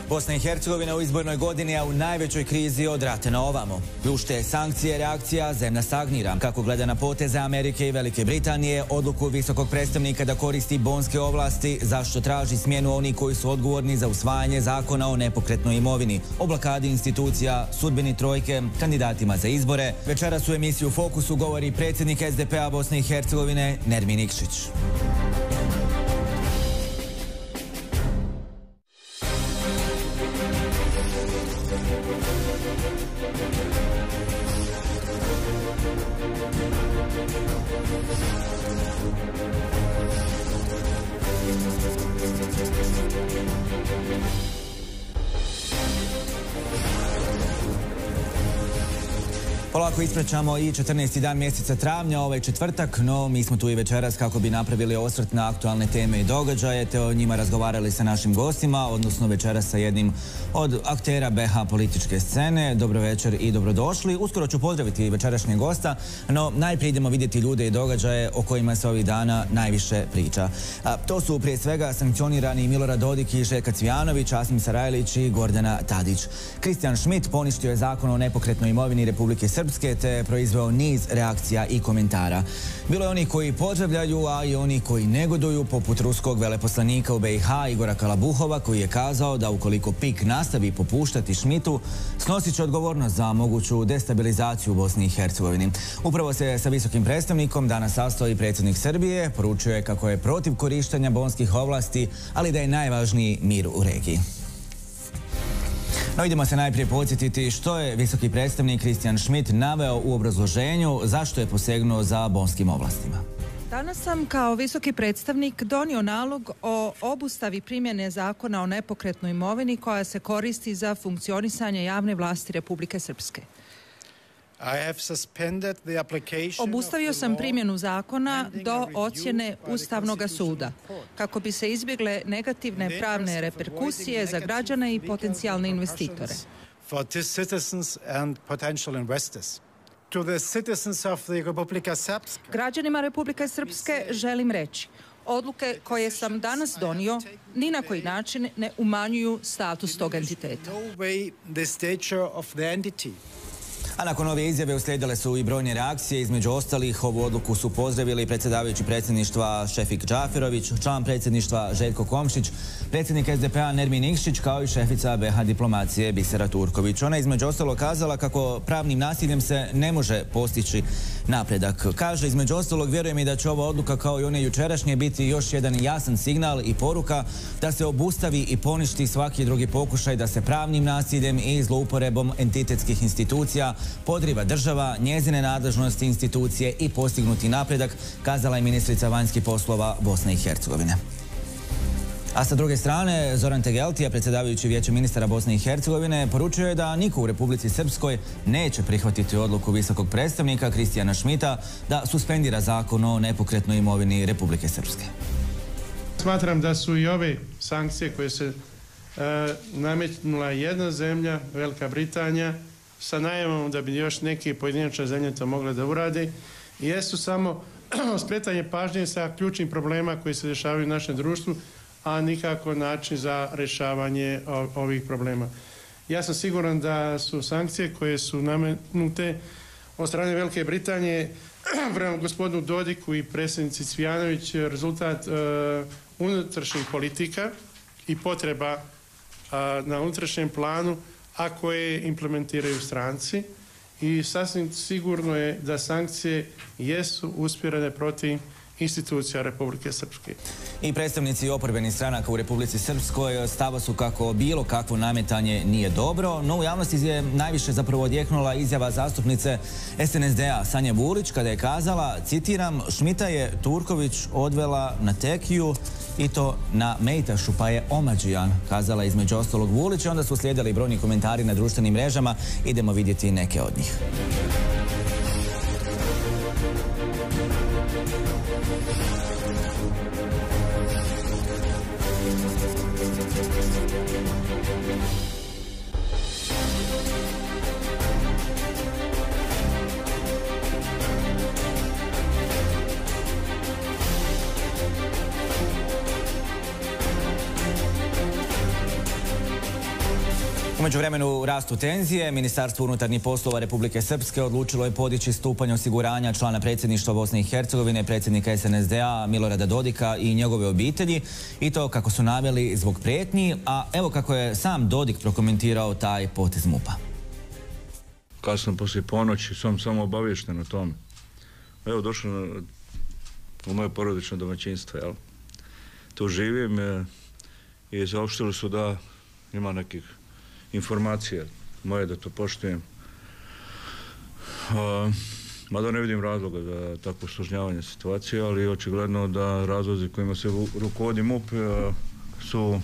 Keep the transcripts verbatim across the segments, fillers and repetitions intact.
Bosna i Hercegovina u izbornoj godini, a u najvećoj krizi od rata na ovamo. Ljušte sankcije, reakcija, zemlja stagnira. Kako gleda na poteze Amerike i Velike Britanije, odluku visokog predstavnika da koristi bonske ovlasti, zašto traži smjenu oni koji su odgovorni za usvajanje zakona o nepokretnoj imovini, o blokadi institucija, sudbini trojke, kandidatima za izbore. Večeras u emisiju Fokusu govori predsjednik S D P-a Bosne i Hercegovine Nermin Ikšić. Polako ispraćamo i četrnaesti dan mjeseca travnja, ovaj četvrtak, no mi smo tu i večeras kako bi napravili osvrt na aktualne teme i događaje, te o njima razgovarali sa našim gostima, odnosno večeras sa jednim od aktera B H političke scene. Dobro večer i dobrodošli. Uskoro ću pozdraviti večerašnjeg gosta, no najprije idemo vidjeti ljude i događaje o kojima se ovih dana najviše priča. A, to su prije svega sankcionirani Milorad Dodik i Željko Cvijanović, Asmir Sarajlić i Gordana Tadić. Kristijan Schmidt poništio je zakon o nepokretnoj imovini Republike Srpske, te proizveo niz reakcija i komentara. Bilo je oni koji pozdravljaju, a i oni koji negoduju, poput ruskog veleposlanika u B i H Igora Kalabuhova, koji je kazao da ukoliko P I K nastavi popuštati Schmidtu, snosit će odgovornost za moguću destabilizaciju u Bosni i Hercegovini. Upravo se sa visokim predstavnikom danas sastao i predsjednik Srbije, poručio je kako je protiv korištenja bonskih ovlasti, ali da je najvažniji mir u regiji. No, idemo se najprije podsjetiti što je visoki predstavnik Kristijan Schmidt naveo u obrazloženju zašto je posegnuo za bonskim ovlastima. Danas sam kao visoki predstavnik donio nalog o obustavi primjene zakona o nepokretnoj imovini koja se koristi za funkcionisanje javne vlasti Republike Srpske. Obustavio sam primjenu zakona do ocjene Ustavnog suda, kako bi se izbjegle negativne pravne reperkusije za građane i potencijalne investitore. Građanima Republike Srpske želim reći, odluke koje sam danas donio ni na koji način ne umanjuju status tog entiteta. A nakon ove izjave uslijedile su i brojne reakcije. Između ostalih, ovu odluku su pozdravili predsjedavajući predsjedništva Šefik Džaferović, član predsjedništva Željko Komšić, predsjednik S D P-a Nermin Ikšić, kao i šefica B H diplomacije Bisera Turković. Ona je između ostalog kazala kako pravnim nasiljem se ne može postići napredak. Kaže, između ostalog, vjerujem i da će ova odluka kao i one jučerašnje biti još jedan jasan signal i poruka da se obustavi i poništi svaki drugi pokušaj da se pravnim nasiljem i zlouporebom entitetskih institucija podriva država, njezine nadležnosti, institucije i postignuti napredak, kazala je ministrica vanjskih poslova Bosne i Hercegovine. A sa druge strane, Zoran Tegeltija, predsjedavajući Vijeće ministara Bosne i Hercegovine, poručio je da niko u Republici Srpskoj neće prihvatiti odluku visokog predstavnika Kristijana Schmidta da suspendira zakon o nepokretnoj imovini Republike Srpske. Smatram da su i ove sankcije koje se e, nametnula jedna zemlja, Velika Britanija, sa najavom da bi još neke pojedinačne zemlje to mogle da urade, jesu samo skretanje pažnje sa ključnim problema koji se dešavaju u našem društvu, a nikako način za rješavanje ovih problema. Ja sam siguran da su sankcije koje su nametnute od strane Velike Britanije prema gospodinu Dodiku i predsjednici Cvijanović rezultat uh, unutrašnjih politika i potreba uh, na unutrašnjem planu, a koje implementiraju stranci, i sasvim sigurno je da sankcije jesu usmjerene protiv institucija Republike Srpske. I predstavnici oporbenih stranaka u Republici Srpskoj stava su kako bilo kakvo nametanje nije dobro, no u javnosti je najviše zapravo odjeknula izjava zastupnice S N S D-a Sanje Vulić kada je kazala, citiram, Schmidta je Turković odvela na tekiju i to na Mejtašu, pa je omađijan, kazala između ostalog Vulić, i onda su slijedili brojni komentari na društvenim mrežama. Idemo vidjeti neke od njih. U međuvremenu rastu tenzije. Ministarstvo unutarnjih poslova Republike Srpske odlučilo je podići stupanj osiguranja člana predsjedništva Bosne i Hercegovine, predsjednika es en es de a Milorada Dodika i njegove obitelji, i to kako su naveli zbog prijetnji, a evo kako je sam Dodik prokomentirao taj potez MUP-a. Kasno poslije ponoći sam samo obavješten o tome. Evo, došlo u moje porodično domaćinstvo, jel? Tu živim i saopštili su da ima nekih informacija moje da to poštujem. Mada ne vidim razloga za takvo usložnjavanje situacije, ali očigledno da razlozi kojima se rukovodi MUP su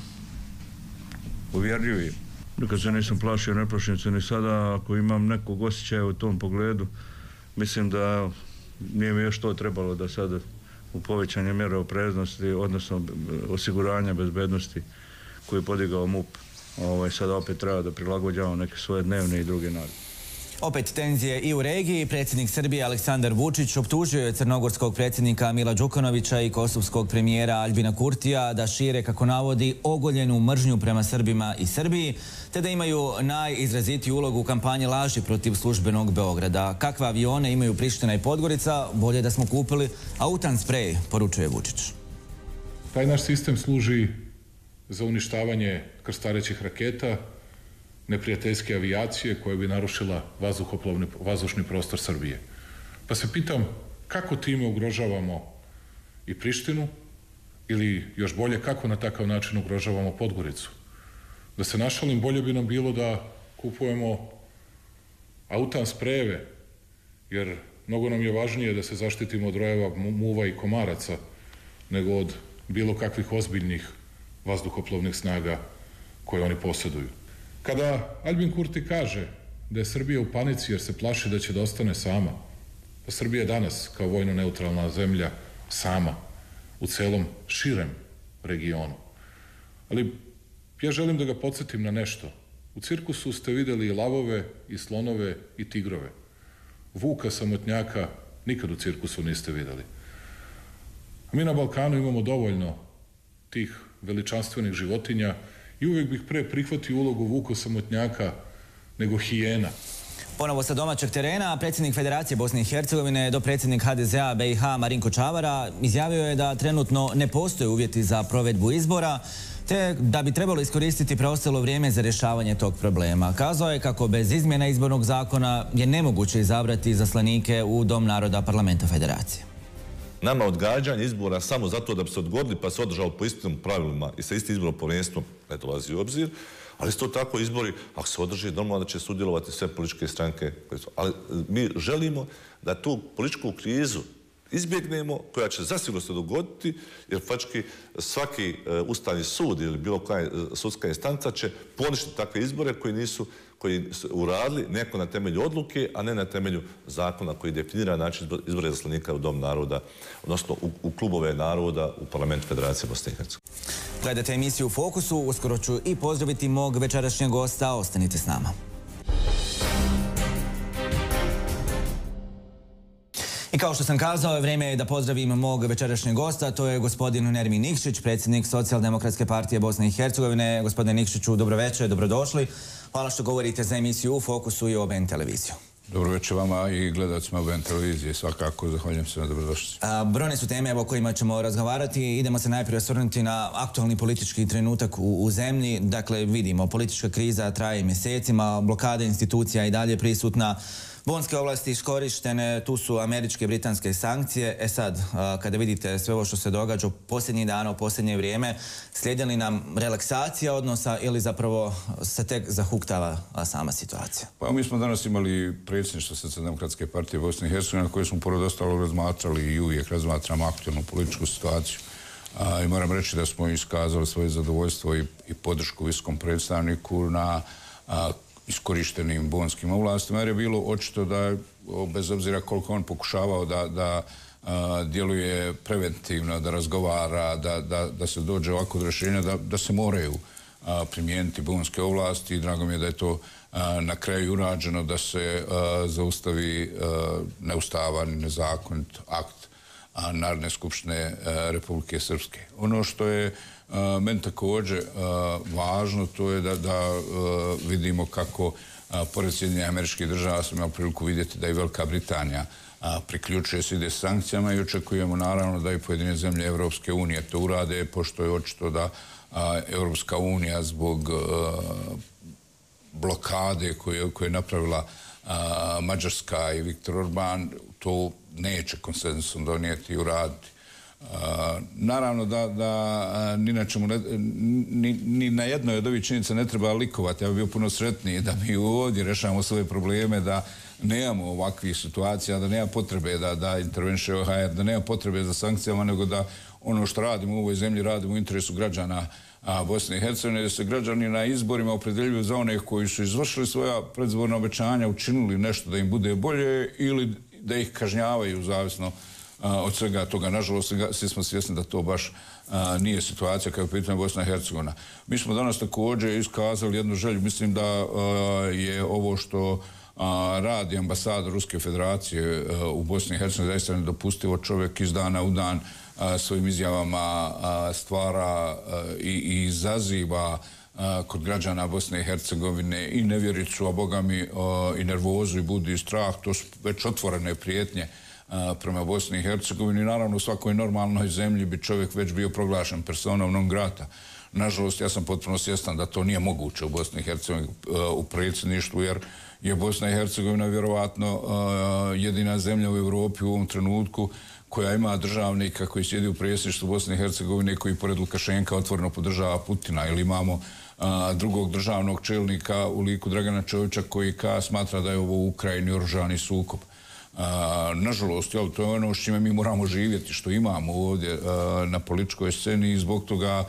uvjerljivi. Nikad se nisam plašio, ne plašim se ni sada. Ako imam nekog osjećaja u tom pogledu, mislim da nije mi još to trebalo da sada u povećanje mjere opreznosti, odnosno osiguranja bezbednosti koju je podigao MUP. Ovaj, sada opet treba da prilagođavamo neke svoje dnevne i druge navike. Opet tenzije i u regiji. Predsjednik Srbije Aleksandar Vučić optužio je crnogorskog predsjednika Mila Đukanovića i kosovskog premijera Aljbina Kurtija da šire, kako navodi, ogoljenu mržnju prema Srbima i Srbiji, te da imaju najizrazitiju ulogu u kampanji laži protiv službenog Beograda. Kakve avione imaju Priština i Podgorica, bolje da smo kupili autan sprej, poručuje Vučić. Taj naš sistem služi za uništavanje krstarećih raketa, neprijateljske avijacije koja bi narušila vazdušni prostor Srbije. Pa se pitam kako time ugrožavamo i Prištinu, ili još bolje kako na takav način ugrožavamo Podgoricu. Da se našalim, bolje bi nam bilo da kupujemo autan sprejeve, jer mnogo nam je važnije da se zaštitimo od rojeva, muva i komaraca nego od bilo kakvih ozbiljnih vazduhoplovnih snaga koje oni posjeduju. Kada Aljbin Kurti kaže da je Srbija u panici jer se plaši da će da ostane sama, pa Srbija je danas kao vojno neutralna zemlja sama u celom širem regionu. Ali ja želim da ga podsjetim na nešto. U cirkusu ste videli i lavove, i slonove, i tigrove. Vuka samotnjaka nikad u cirkusu niste videli. A mi na Balkanu imamo dovoljno tih veličanstvenih životinja i uvijek bih pre prihvatio ulogu vuka samotnjaka nego hijena. Ponovo sa domaćeg terena, predsjednik Federacije Bosne i Hercegovine, dopredsjednik ha de ze a be i ha Marinko Čavara izjavio je da trenutno ne postoje uvjeti za provedbu izbora, te da bi trebalo iskoristiti preostalo vrijeme za rješavanje tog problema. Kazao je kako bez izmjena izbornog zakona je nemoguće izabrati izaslanike u Dom naroda Parlamenta Federacije. Nama odgađanje izbora samo zato da bi se odgodili pa se održao po istim pravilima i sa istim izbornom povjerenstvom ne dolazi u obzir, ali isto tako izbori, ako se održi, normalno da će sudjelovati sve političke stranke. Ali mi želimo da tu političku krizu izbjegnemo, koja će zasigurno se dogoditi, jer faktički svaki ustavni sud ili bilo koja sudska instanca će poništiti takve izbore koji nisu koji su uradili neko na temelju odluke, a ne na temelju zakona koji definira način izbora izaslanika u Dom naroda, odnosno u, u klubove naroda u Parlamentu Federacije Bosne i Hercegovine. Gledate emisiju u Fokusu, uskoro ću i pozdraviti mog večerašnjeg gosta, ostanite s nama. I kao što sam kazao, vrijeme je da pozdravim mog večerašnjeg gosta, to je gospodin Nermin Nikšić, predsjednik Socijaldemokratske partije Bosne i Hercegovine. Gospodine Nikšiću, dobro večer, dobrodošli. Hvala što govorite za emisiju u Fokusu i o B N televiziju. Dobro večer vama i gledacima B N televizije, svakako, zahvaljujem se na dobrodošlici. Brojne su teme o kojima ćemo razgovarati. Idemo se najprije osvrnuti na aktualni politički trenutak u, u zemlji. Dakle, vidimo, politička kriza traje mjesecima, blokada institucija i dalje prisutna. Bonske ovlasti iskorištene, tu su američke, britanske sankcije. E sad, kada vidite sve ovo što se događa u posljednjih dana, u posljednje vrijeme, slijedi li nam relaksacija odnosa ili zapravo se tek zahuktava sama situacija? Pa mi smo danas imali predsjedništvo Socijaldemokratske partije Bosne i Hercegovine na koje smo pored ostalog razmatrali i uvijek razmatramo aktualnu političku situaciju. A, i moram reći da smo iskazali svoje zadovoljstvo i, i podršku visokom predstavniku na a, iskorištenim bonskim ovlastima, jer je bilo očito da, bez obzira koliko on pokušavao da, da a, djeluje preventivno, da razgovara, da, da, da se dođe ovako do rješenja, da, da se moraju a, primijeniti bonske ovlasti i drago mi je da je to a, na kraju urađeno, da se a, zaustavi a, neustavan, nezakonit akt Narodne skupštine Republike Srpske. Ono što je meni također važno, to je da vidimo kako pored Sjedinjenih Američkih Država smo imali priliku vidjeti da i Velika Britanija priključuje se ide s sankcijama i očekujemo naravno da i pojedine zemlje Evropske unije to urade, pošto je očito da Evropska unija zbog blokade koju je napravila Mađarska i Viktor Orban to neće konsenzusom donijeti i uraditi. Naravno da ni na jednoj od ovih činjenica ne treba likovati. Ja bih bio puno sretniji da mi ovdje rešavamo svoje probleme, da nemamo ovakvih situacija, da nema potrebe da interveniše O H R, da nema potrebe za sankcijama, nego da ono što radimo u ovoj zemlji radimo u interesu građana Bosne i Hercegovine, da se građani na izborima opredeljuju za one koji su izvršili svoja predizborna obećanja, učinili nešto da im bude bolje ili da ih kažnjavaju zavisno od svega toga. Nažalost, svi smo svjesni da to baš nije situacija kada je u pitanju Bosna i Hercegovina. Mi smo danas također iskazali jednu želju. Mislim da je ovo što radi ambasador Ruske federacije u Bosni i Hercegovini zaista nedopustivo. Čovjek iz dana u dan svojim izjavama stvara i izaziva kod građana Bosne i Hercegovine i nevjericu, a boga mi i nervozu i budi i strah. To su već otvorene prijetnje prema Bosni i Hercegovini. Naravno, u svakoj normalnoj zemlji bi čovjek već bio proglašen personom non grata. Nažalost, ja sam potpuno svjestan da to nije moguće u Bosni i Hercegovini u predsjedništvu, jer je Bosna i Hercegovina vjerovatno jedina zemlja u Europi u ovom trenutku koja ima državnika koji sjedi u predsjedništvu Bosne i Hercegovine i koji pored Lukašenka otvoreno podržava Putina. Ili imamo drugog državnog čelnika u liku Dragana Čovića koji smatra da je ovo u Ukrajini oružani sukob. Nažalost, to je ono s čime mi moramo živjeti, što imamo ovdje na političkoj sceni i zbog toga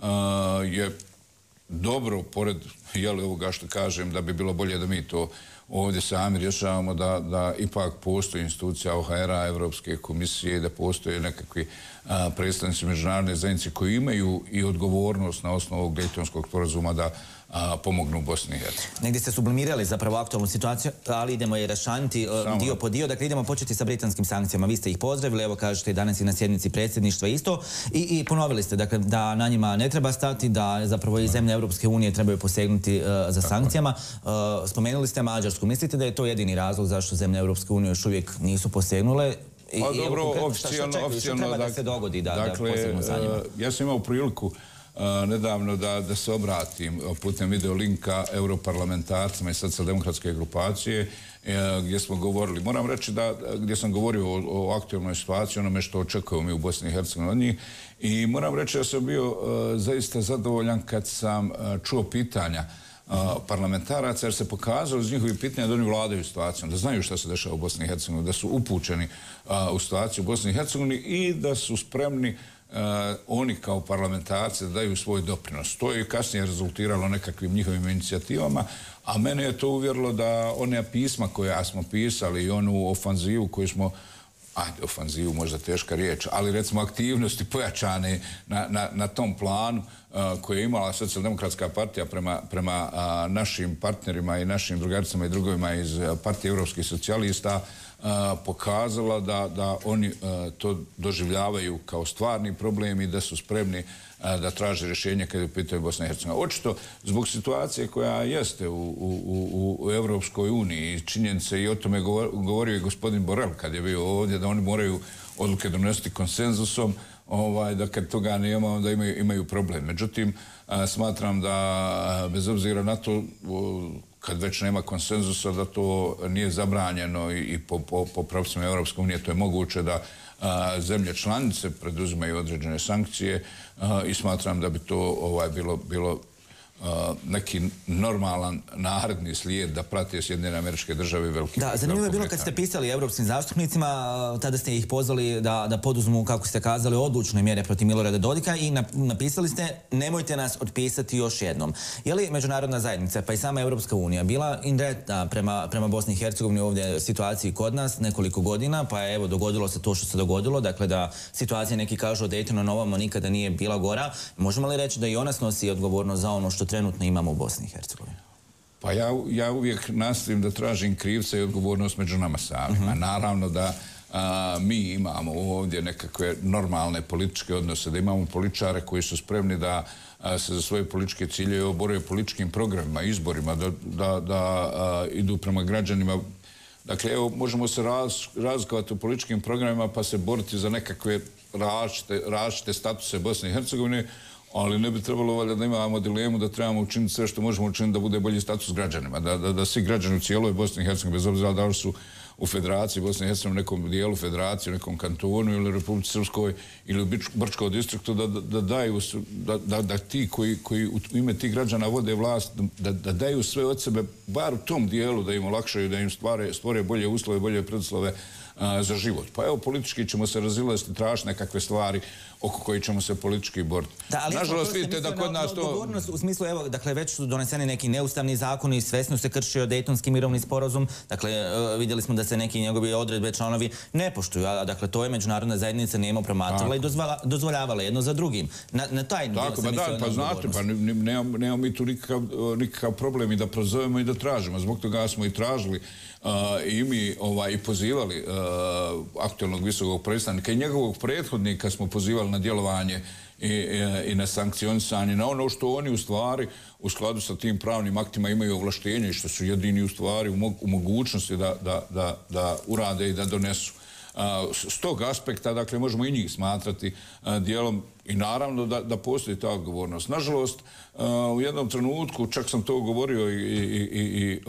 je dobro, pored ovoga što kažem, da bi bilo bolje da mi to ovdje sami rješavamo, da ipak postoji institucija O H R-a, Evropske komisije, da postoje nekakvi predstavnici međunarodne zajednice koji imaju i odgovornost na osnovu ovog Dejtonskog sporazuma da pomognu Bosni i Hercegovini. Negdje ste sublimirali zapravo aktualnu situaciju, ali idemo je raščlaniti dio po dio. Dakle, idemo početi sa britanskim sankcijama. Vi ste ih pozdravili, evo kažete danas i na sjednici predsjedništva isto i ponovili ste da na njima ne treba stati, da zapravo i zemlje Europske unije trebaju posegnuti za sankcijama. Spomenuli ste Mađarsku. Mislite da je to jedini razlog zašto zemlje Europske unije još uvijek nisu posegnule? Pa dobro, oficijalno... Što treba da se dogodi da posegnu za njima? Ja sam imao priliku nedavno da se obratim putem video linka europarlamentarcima i socijaldemokratske grupacije gdje smo govorili. Moram reći da gdje sam govorio o aktualnoj situaciji, onome što očekujemo mi u Bosni i Hercegovini od njih, i moram reći da sam bio zaista zadovoljan kad sam čuo pitanja parlamentaraca, jer se pokazalo iz njihovih pitanja da oni vladaju situacijom, da znaju šta se dešava u Bosni i Hercegovini, da su upućeni u situaciju u Bosni i Hercegovini i da su spremni oni kao parlamentarci da daju svoj doprinos. To je kasnije rezultiralo nekakvim njihovim inicijativama, a mene je to uvjerilo da one pisma koja smo pisali i onu ofanzivu koju smo, ajde, ofanzivu možda teška riječ, ali recimo aktivnosti pojačane na tom planu koje je imala Socijaldemokratska partija prema našim partnerima i našim drugaricama i drugovima iz Partije evropskih socijalista pokazala da oni to doživljavaju kao stvarni problem i da su spremni da traže rješenje kada je u pitanju Bosna i Hercegovina. Očito, zbog situacije koja jeste u Evropskoj uniji i činjenice, i o tome govorio i gospodin Borel kad je bio ovdje, da oni moraju odluke donositi konsenzusom, da kad toga nema, onda imaju problem. Međutim, smatram da bez obzira na to, kad već nema konsenzusa, da to nije zabranjeno i po propisima Evropske unije to je moguće da zemlje članice preduzimaju određene sankcije i smatram da bi to bilo neki normalan naredni slijed da prate Sjedinjene Američke Države i Velike Britanije. Da, zanimljivo je bilo kad ste pisali evropskim zastupnicima, tada ste ih pozvali da poduzmu, kako ste kazali, odlučne mjere protiv Milorada Dodika i napisali ste nemojte nas otpisati još jednom. Je li međunarodna zajednica, pa i sama Evropska unija, bila indirektna prema Bosni i Hercegovini ovdje situaciji kod nas nekoliko godina, pa je evo dogodilo se to što se dogodilo, dakle da situacija, neki kažu od Daytona na ovamo nikada nije bila gora. Možemo li reći da i ona snosi odgovornost za ono što trenutno imamo u Bosni i Hercegovini? Pa ja uvijek nastavim da tražim krivca i odgovornost među nama samima. Naravno mi imamo ovdje nekakve normalne političke odnose, da imamo političare koji su spremni da se za svoje političke ciljeve bore političkim programima, izborima, da idu prema građanima. Dakle, evo, možemo se razlikovati u političkim programima pa se boriti za nekakve različite statuse Bosne i Hercegovine, ali ne bi trebalo valjda da imamo dilemu da trebamo učiniti sve što možemo učiniti da bude bolji status građanima, da svi građani u cijeloj Bosni i Hercegovini, bez obzira da li su u Federaciji Bosne i Hercegovine, u nekom dijelu Federacije, u nekom kantonu ili Republici Srpskoj ili u Brčkom distriktu, da daju, da ti koji u ime tih građana vode vlast, da daju sve od sebe, bar u tom dijelu, da im olakšaju, da im stvore bolje uslove, bolje preduslove za život. Pa evo, politički ćemo se razilaziti, tražiti nekakve stvari oko koji ćemo se politički boriti. Nažalost, vidite da kod nas to... Odgovornost u smislu, evo, dakle, već su doneseni neki neustavni zakoni i svesno se kršio Dejtonski mirovni sporazum. Dakle, vidjeli smo da se neki njegovi odredbe članovi ne poštuju, a dakle, to je međunarodna zajednica nema promatrala i dozvoljavala jedno za drugim. Na taj dio sam mislio na odgovornost. Pa znate, pa nemamo mi tu nikakav problem i da prozovemo i da tražimo. Zbog toga smo i tražili i mi i pozivali aktualnog visokog predstavnika i njegovog prethodnika smo pozivali na djelovanje i na sankcionisanje, na ono što oni u stvari u skladu sa tim pravnim aktima imaju ovlaštenje i što su jedini u stvari u mogućnosti da urade i da donesu. S tog aspekta, dakle, možemo i njih smatrati dijelom i naravno da postoji ta odgovornost. Nažalost, u jednom trenutku, čak sam to govorio i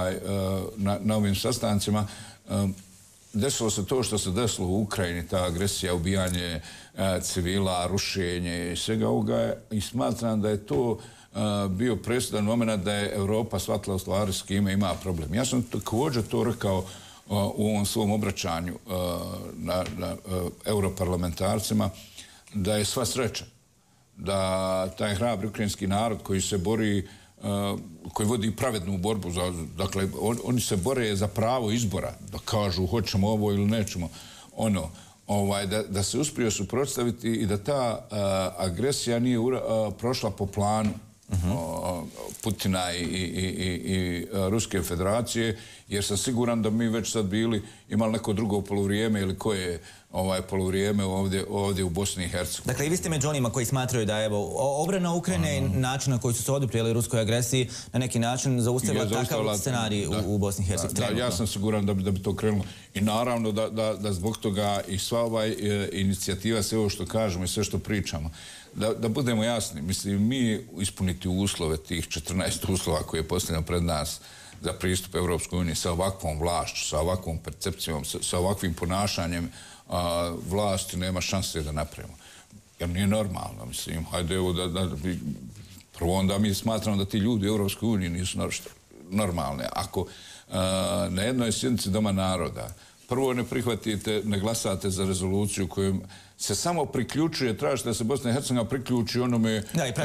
na ovim sastancima, desilo se to što se desilo u Ukrajini, ta agresija, ubijanje civila, rušenje i svega ovoga, i smatram da je to bio presudan moment da je Europa shvatila u stvari s kime ima problem. Ja sam također to rekao u ovom svom obraćanju na europarlamentarcima, da je sva sreća da taj hrabri ukrajinski narod koji se bori, koji vodi pravednu borbu, dakle, oni se bore za pravo izbora, da kažu hoćemo ovo ili nećemo ono, da se uspiju suprotstaviti i da ta agresija nije prošla po planu Putina i Ruske federacije, jer sam siguran da mi već sad bili imali neko drugo poluvrijeme ili koje je poluvrijeme ovdje u Bosni i Hercegovini. Dakle, i vi ste među onima koji smatraju da je obrana Ukrajine i način na koji su se oduprijeli ruskoj agresiji na neki način zaustavila takav scenarij u Bosni i Hercegovini. Ja sam siguran da bi to krenulo i naravno da zbog toga i sva ova inicijativa, sve ovo što kažemo i sve što pričamo, da budemo jasni, mislim, mi ispuniti uslove, tih četrnaest uslova koje je postavljeno pred nas za pristup Evropskoj uniji sa ovakvom vlašću, sa ovakvom percepcijom, sa ovakvim ponašanjem vlasti nema šanse da napravimo. Jer nije normalno, mislim, hajde evo da... Prvo onda mi smatramo da ti ljudi u Evropskoj uniji nisu normalne. Ako na jednoj sjednici Doma naroda prvo ne prihvatite, ne glasate za rezoluciju kojom se samo priključuje, tražite da se Bosna i Hercegovina priključi onome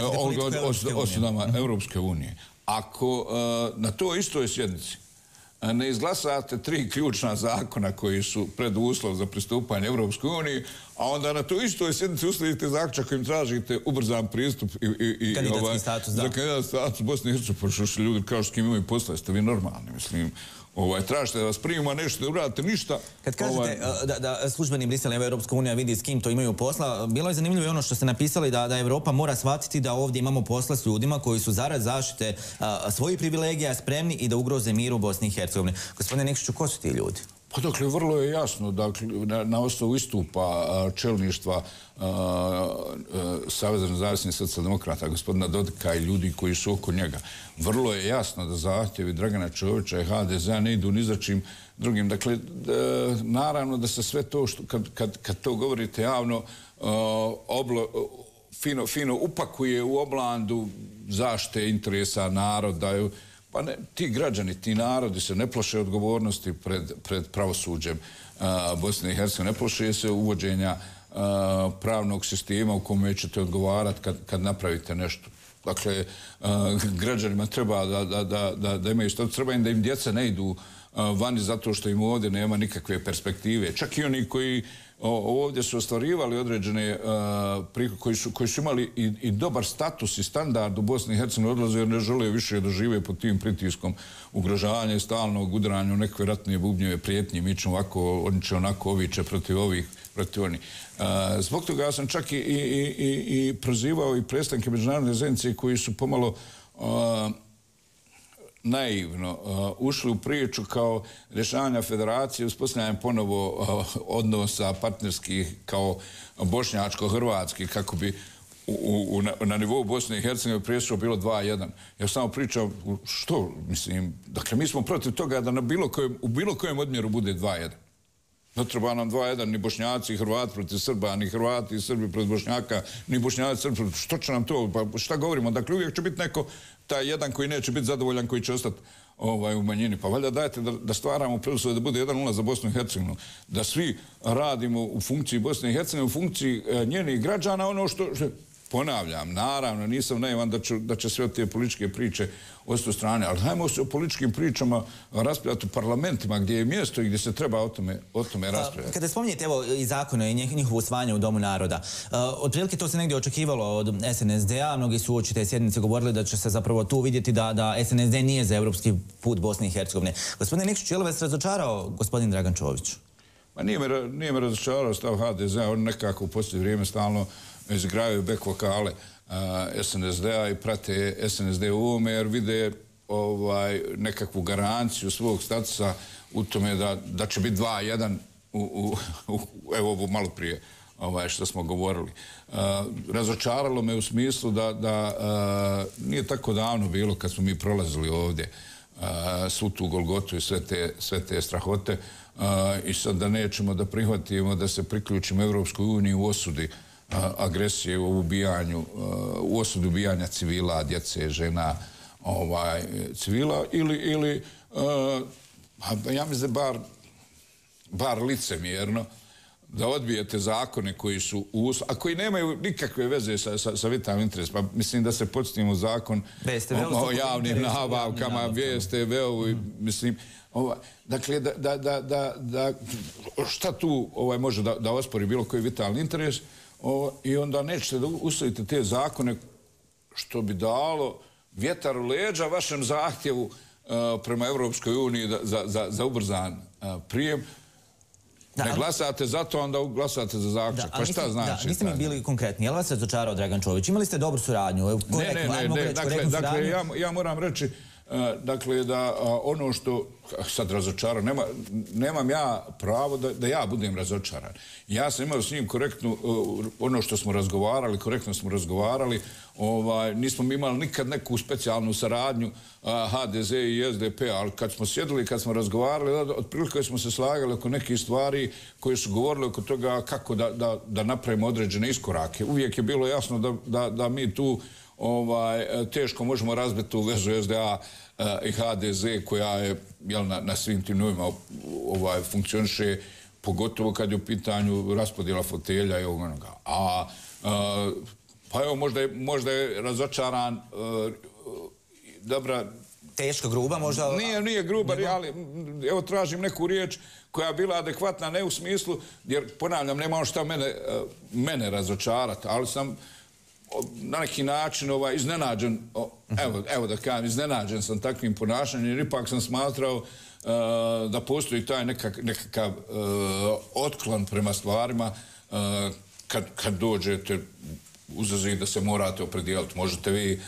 osudama Evropske unije. Ako na toj istoj sjednici ne izglasate tri ključna zakona koji su preduslov za pristupanje Evropskoj uniji, a onda na toj istoj sjednici usledite zaključak kojim tražite ubrzan pristup i kandidatski status, da. Za kandidatski status Bosne i Hercegovine, što su ljudi kao s kim imaju posla, jeste vi normalni, mislim. Tražite da vas primimo nešto, da uradite ništa. Kad kažete da službeni Brisel i Evropska unija vidi s kim to imaju posla, bilo je zanimljivo i ono što ste napisali da Evropa mora shvatiti da ovdje imamo posla s ljudima koji su zarad zaštite svojih privilegija spremni i da ugroze mir u Bosni i Hercegovini. Gospodine Nikšiću, ko su ti ljudi? Pa dakle, vrlo je jasno, dakle, na osnovu istupa čelništva Saveza nezavisnih socijaldemokrata, gospodina Dodika i ljudi koji su oko njega, vrlo je jasno da zahtjevi Dragana Čovića i ha de zea ne idu ni za čim drugim. Dakle, naravno da se sve to, kad to govorite javno, fino upakuje u oblandu zaštite interesa naroda. Pa ne, ti građani, ti narodi se ne plaše odgovornosti pred pravosuđem Bosne i Hercegovine, ne plaše se uvođenja pravnog sistema u kome ćete odgovarati kad napravite nešto. Dakle, građanima treba da imaju što treba im da im djeca ne idu vani zato što im ovdje nema nikakve perspektive. Čak i oni koji ovdje su ostvarivali određene prihode, koji su imali i dobar status i standard u Bosni i Hercegovini, odlaze jer ne žele više da žive pod tim pritiskom ugrožavanja i stalnog udaranja u nekakve ratne bubnjeve, prijetnje, mi ćemo ovako, oni će onako, ovi će protiv ovih, protiv oni. Zbog toga ja sam čak i prozivao i predstavnike međunarodne zajednice koji su pomalo naivno ušli u priču kao rješavanja federacije, uspostavljanje ponovo odnosa partnerskih kao bošnjačko-hrvatski, kako bi na nivou Bosne i Hercegovine priješao bilo dva jedan. Ja samo pričam, što, mislim, dakle, mi smo protiv toga da u bilo kojem odmjeru bude dva jedan. Ne treba nam dva jedan ni Bošnjaci i Hrvati protiv Srba, ni Hrvati i Srbi protiv Bošnjaka, ni Bošnjaci i Srbi protiv... Što će nam to? Pa šta govorimo? Dakle, uvijek će biti neko, taj jedan koji neće biti zadovoljan, koji će ostati u manjini. Pa valjda dajte da stvaramo preduslove da bude jedan nula za Bosnu i Hercegovinu. Da svi radimo u funkciji Bosne i Hercegovine, u funkciji njenih građana, ono što... Ponavljam, naravno, nisam naivan da će sve te političke priče ostati u strane, ali hajmo se o političkim pričama raspravljati u parlamentima gdje je mjesto i gdje se treba o tome raspravljati. Kada spominjete evo i zakone i njihovo usvajanje u Domu naroda, otprilike to se negdje očekivalo od S N S D-a, mnogi su uoči te sjednice govorili da će se zapravo tu vidjeti da S N S D nije za evropski put Bosne i Hercegovine. Gospodine Nikšić, je li vas razočarao gospodin Dragan Čović? Nije me razočarao stav H D Z-a, on nekako u posljednje vrijeme stalno izigravaju back vokale S N S D-a i prate S N S D u ovome jer vide nekakvu garanciju svog statusa u tome da će biti dva jedan, evo ovo malo prije što smo govorili. Razočaralo me u smislu da nije tako davno bilo kad smo mi prolazili ovdje svu tu golgotu i sve te strahote i sad da nećemo da prihvatimo da se priključimo Evropskoj uniji u osudi agresije, u ubijanju, u osudu ubijanja civila, djece, žena, civila ili, ja mislim da bar licemjerno, da odbijete zakone koji su a koji nemaju nikakve veze sa vitalnim interesom. Pa mislim da se podsjetimo zakon o javnim nabavkama, V S T V-u, mislim, dakle, da šta tu može da ospori bilo koji vitalni interes i onda nećete da usvojite te zakone što bi dalo vjetar u leđa vašem zahtjevu prema Evropskoj uniji za ubrzan prijem. Ne glasate za to, onda glasate za zaključak. Pa šta znači? Niste mi bili konkretni. Je li vas razočarao Dragan Čović? Imali ste dobru suradnju? Ne, ne, ne. Dakle, ja moram reći dakle, da ono što sad razočarao, nemam ja pravo da ja budem razočaran. Ja sam imao s njim korektno, ono što smo razgovarali, korektno smo razgovarali, nismo mi imali nikad neku specijalnu saradnju H D Z i S D P, ali kad smo sjedili, kad smo razgovarali, otprilike smo se slagali oko nekih stvari koje su govorili oko toga kako da napravimo određene iskorake. Uvijek je bilo jasno da mi tu teško možemo razbiti tu vezu S D A i H D Z koja je na svim tim novima funkcioniše, pogotovo kad je u pitanju raspodjela fotelja i onoga. A pa evo, možda je razočaran dobra... Teško, gruba možda? Nije, nije gruba, ali evo tražim neku riječ koja je bila adekvatna, ne u smislu, jer ponavljam, nema ono šta mene razočarati, ali sam na neki način iznenađen, evo da kažem, iznenađen sam takvim ponašanjem, jer ipak sam smatrao da postoji taj nekakav otklon prema stvarima kad dođete uzazit da se morate opredijeliti. Možete vi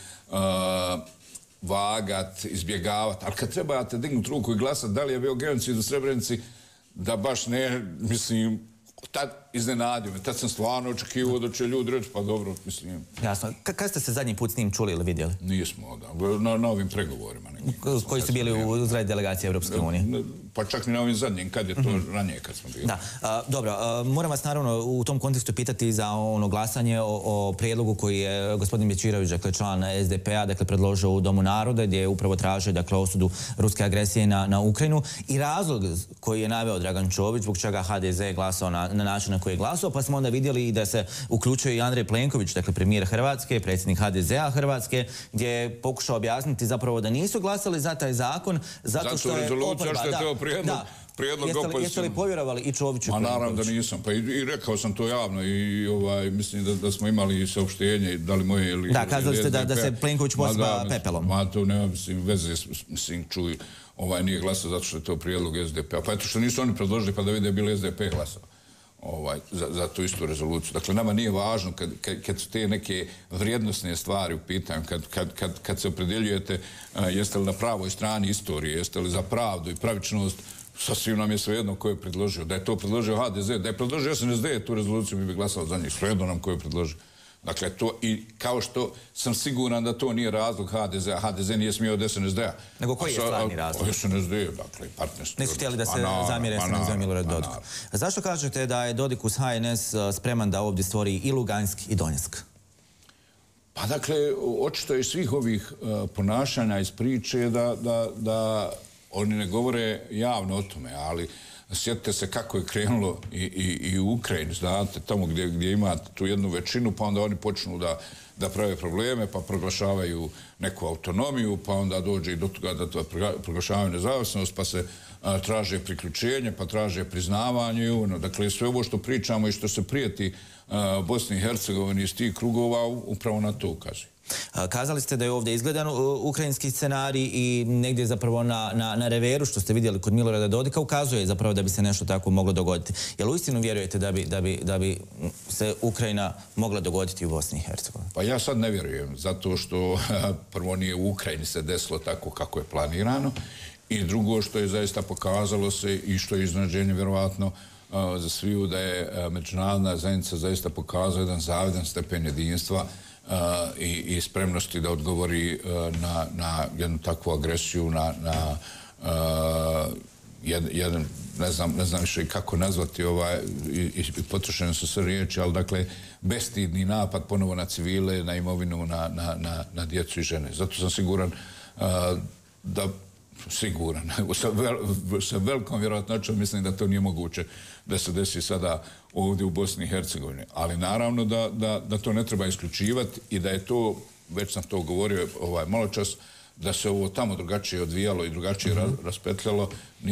vagat, izbjegavati, ali kad trebate dignuti ruku i glasati da li je bio genocid u Srebrenici, da baš ne, mislim, tad iznenadio me, tad sam stvarno očekivao da će ljudi reći, pa dobro, mislim... Jasno. Kada ste se zadnji put s njim čuli ili vidjeli? Nismo, da, na ovim pregovorima. Koji su bili u zgradi delegacije Evropske unije? Pa čak ni na ovim zadnjim, kad je to ranije kad smo bili. Da, dobro, moram vas naravno u tom kontekstu pitati za ono glasanje o prijedlogu koji je gospodin Bećirović, dakle član S D P-a, dakle predložio u Domu naroda, gdje je upravo tražio, dakle, osudu ruske agresije na Ukrajinu i razlog koji je naveo Dragan Čović, zbog čega H D Z je glasao na način na koji je glasao, pa smo onda vidjeli i da se uključuje i Andrej Plenković, dakle premijer Hrvatske, predsjednik H D Z-a Hrvatske, gdje je pokušao objasniti zapravo da nisu glasali za taj zakon, zato što je oporba... prijedlog prijedlog opozicije. Jeste li povjerovali i Čoviću? Ma naravno da nisam. Pa i rekao sam to javno i mislim da smo imali saopštenje, da li moje ili... Da, kazali ste da se Plenković posipa pepelom. Ma to nema veze, mislim, čuj, nije glasao zato što je to prijedlog S D P-a. Pa eto što nisu oni predložili pa da vide je bilo S D P glasao za tu istu rezoluciju. Dakle, nama nije važno kad su te neke vrijednosne stvari u pitanju, kad se opredjeljujete jeste li na pravoj strani istorije, jeste li za pravdu i pravičnost, sasvim nam je svejedno ko je predložio. Da je to predložio H D Z, da je predložio S N S D tu rezoluciju, mi bi glasali za njih. Svejedno nam ko je predložio. Dakle, to i kao što sam siguran da to nije razlog H D Z-a. H D Z nije smio od S N S D-a. Nego koji je stvarni razlog? S N S D, dakle, partnerstvo. Nisu htjeli da se zamjere S N S D-a Milorad Dodiku. Zašto kažete da je Dodik uz H N S spreman da ovdje stvori i Lugansk i Donjeck? Pa dakle, očito iz svih ovih ponašanja iz priče da oni ne govore javno o tome, ali sjetite se kako je krenulo i u Ukrajini, znate, tamo gdje imate tu jednu većinu, pa onda oni počnu da prave probleme, pa proglašavaju neku autonomiju, pa onda dođe i do toga da proglašavaju nezavisnost, pa se traže priključenje, pa traže priznavanje. Dakle, sve ovo što pričamo i što se prijeti Bosni i Hercegovini iz tih krugova upravo na to ukazuje. Kazali ste da je ovdje izgledan ukrajinski scenarij i negdje zapravo na reveru, što ste vidjeli kod Milorada Dodika, ukazuje zapravo da bi se nešto tako moglo dogoditi. Jel uistinu vjerujete da bi se Ukrajina mogla dogoditi u Bosni i Hercegovini? Pa ja sad ne vjerujem, zato što prvo nije u Ukrajini se desilo tako kako je planirano i drugo što je zaista pokazalo se i što je iznenađenje vjerovatno za sviju da je međunarodna zajednica zaista pokazala jedan zavidan stepen jedinstva i spremnosti da odgovori na jednu takvu agresiju, na jedan, ne znam više kako nazvati, i potrošene su sve riječi, ali dakle bestidni napad ponovo na civile, na imovinu, na djecu i žene. Zato sam siguran da siguran. Sa velikom vjerojatnoćom mislim da to nije moguće da se desi sada ovdje u Bosni i Hercegovini. Ali naravno da to ne treba isključivati i da je to, već sam to govorio malo čas, da se ovo tamo drugačije odvijalo i drugačije raspetljalo,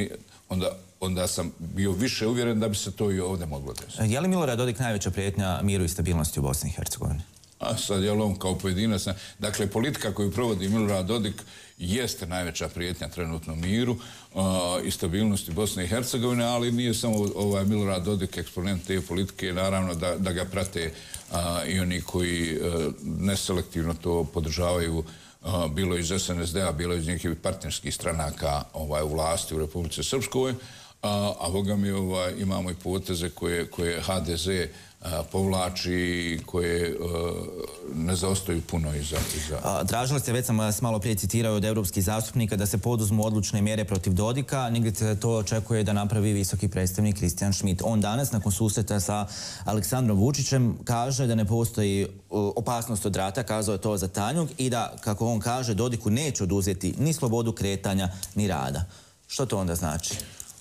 onda sam bio više uvjeren da bi se to i ovdje moglo desiti. Je li Milorad Dodik najveća prijetnja miru i stabilnosti u Bosni i Hercegovini? A sad je li on kao pojedinac? Dakle, politika koju provodi Milorad Dodik jeste najveća prijetnja trenutno miru i stabilnosti Bosne i Hercegovine, ali nije samo Milorad Dodik eksponent te politike, naravno da ga prate i oni koji neselektivno to podržavaju, bilo iz S N S D-a, bilo iz njihovih partnerskih stranaka u vlasti u Republici Srpskoj, a boga mi imamo i poteze koje H D Z povlači, koje ne zaostaju puno iza. Tražili ste, već sam vas malo prije citirao od evropskih zastupnika, da se poduzmu odlučne mjere protiv Dodika. Negdje se to očekuje da napravi visoki predstavnik Christian Schmidt. On danas, nakon susreta sa Aleksandrom Vučićem, kaže da ne postoji opasnost od rata, kazao je to za Tanjug, i da, kako on kaže, Dodiku neće oduzeti ni slobodu kretanja, ni rada. Što to onda znači?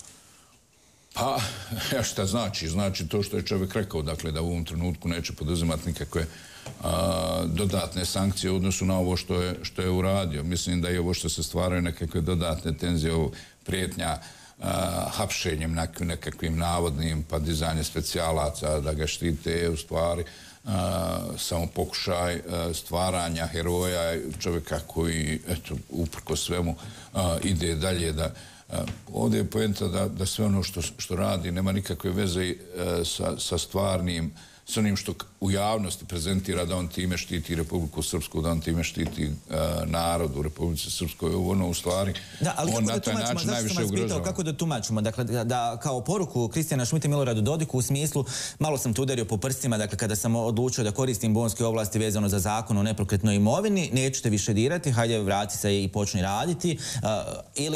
Pa, šta znači? Znači to što je čovjek rekao, dakle, da u ovom trenutku neće poduzimati nikakve dodatne sankcije u odnosu na ovo što je uradio. Mislim da i ovo što se stvaraju nekakve dodatne tenzije, ovo prijetnja hapšenjem nekakvim navodnim, pa dizanje specijalaca da ga štite, u stvari samo pokušaj stvaranja heroja, čovjeka koji, eto, uprko svemu ide dalje da... Ovdje je poenta da sve ono što radi nema nikakve veze sa stvarnim, sa onim što u javnosti prezentira, da on time štiti Republiku Srpsku, da on time štiti narod u Republici Srpskoj. Ono u stvari, on na taj način najviše ugrožava. Kako da tumačimo? Dakle, da kao poruku Kristijana Schmidta i Miloradu Dodiku u smislu, malo sam tu udario po prstima, dakle, kada sam odlučio da koristim bonske ovlasti vezano za zakon o neprokretnoj imovini, nećete više dirati, hajde vrati se i počni raditi. Ili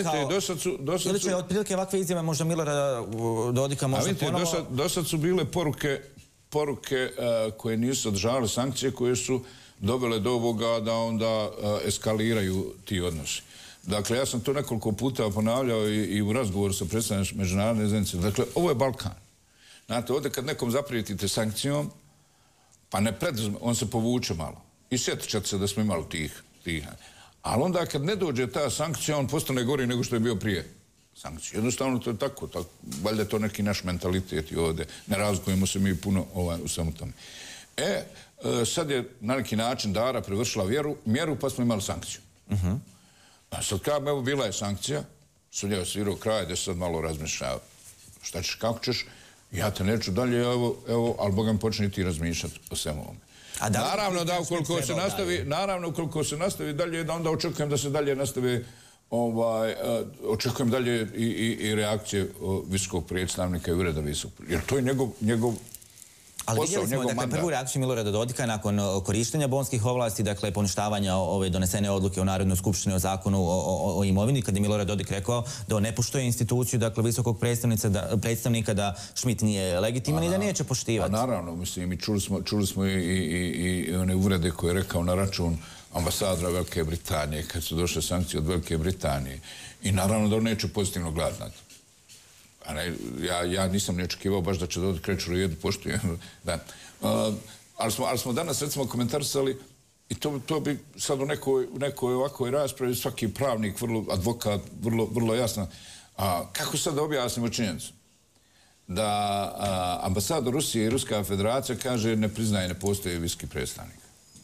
će otprilike ovakve izjave možda Milorada Dodika možda ponovo... Do sad su bile poruke poruke koje nisu održavale sankcije, koje su dovele do ovoga da onda eskaliraju ti odnosi. Dakle, ja sam to nekoliko puta ponavljao i u razgovoru sa predstavnicima međunarodne zajednice. Dakle, ovo je Balkan. Znate, ovdje kad nekom zaprijetite sankcijom, pa ne preduzme, on se povuče malo. I sjetit ćete se da smo imali tih. Ali onda kad ne dođe ta sankcija, on postane gori nego što je bio prije sankcije. Jednostavno to je tako, tako valjda je to neki naš mentalitet i ovdje. Ne razlikujemo se mi puno ovaj, u svemu tome. E, sad je na neki način Dara prevršila vjeru, mjeru pa smo imali sankciju. Uh-huh. A sad kao, evo, bila je sankcija, sudija je svirao kraj, da se sad malo razmišlja šta ćeš, kako ćeš, ja te neću dalje, evo, evo ali Boga mi počne ti razmišljati o svemu ovome. Naravno da ukoliko se nastavi, naravno ukoliko se nastavi dalje, da onda očekujem da se dalje nastavi, ovaj, očekujem dalje i, i, i reakcije visokog predstavnika i ureda visokog. Jer to je njegov, njegov Ali vidjeli smo, dakle, prvu reakciju Milorada Dodika nakon korištenja bonskih ovlasti, dakle, poništavanja ove donesene odluke u Narodnoj skupštini o zakonu o, o, o imovini, kad je Milorad Dodik rekao da on ne poštuje instituciju, dakle, visokog da, predstavnika, da Schmidt nije legitiman i da neće poštivati. A naravno, mislim, i čuli smo, čuli smo i, i, i, i one uvrede koje je rekao na račun ambasadora Velike Britanije, kad su došle sankcije od Velike Britanije. I naravno da on neće pozitivno gledati na to. Ne, ja, ja nisam ne očekivao baš da će Dodik reći jednu poštujem. Da. Uh, ali, smo, ali smo danas recimo komentarisali i to, to bi sad u nekoj, u nekoj ovakvoj raspravi svaki pravnik, vrlo, advokat, vrlo, vrlo jasno. A, kako sad da objasnimo činjenicu? Da a, ambasador Rusije i Ruska federacija kaže ne priznaje, ne postoji viski predstavnik.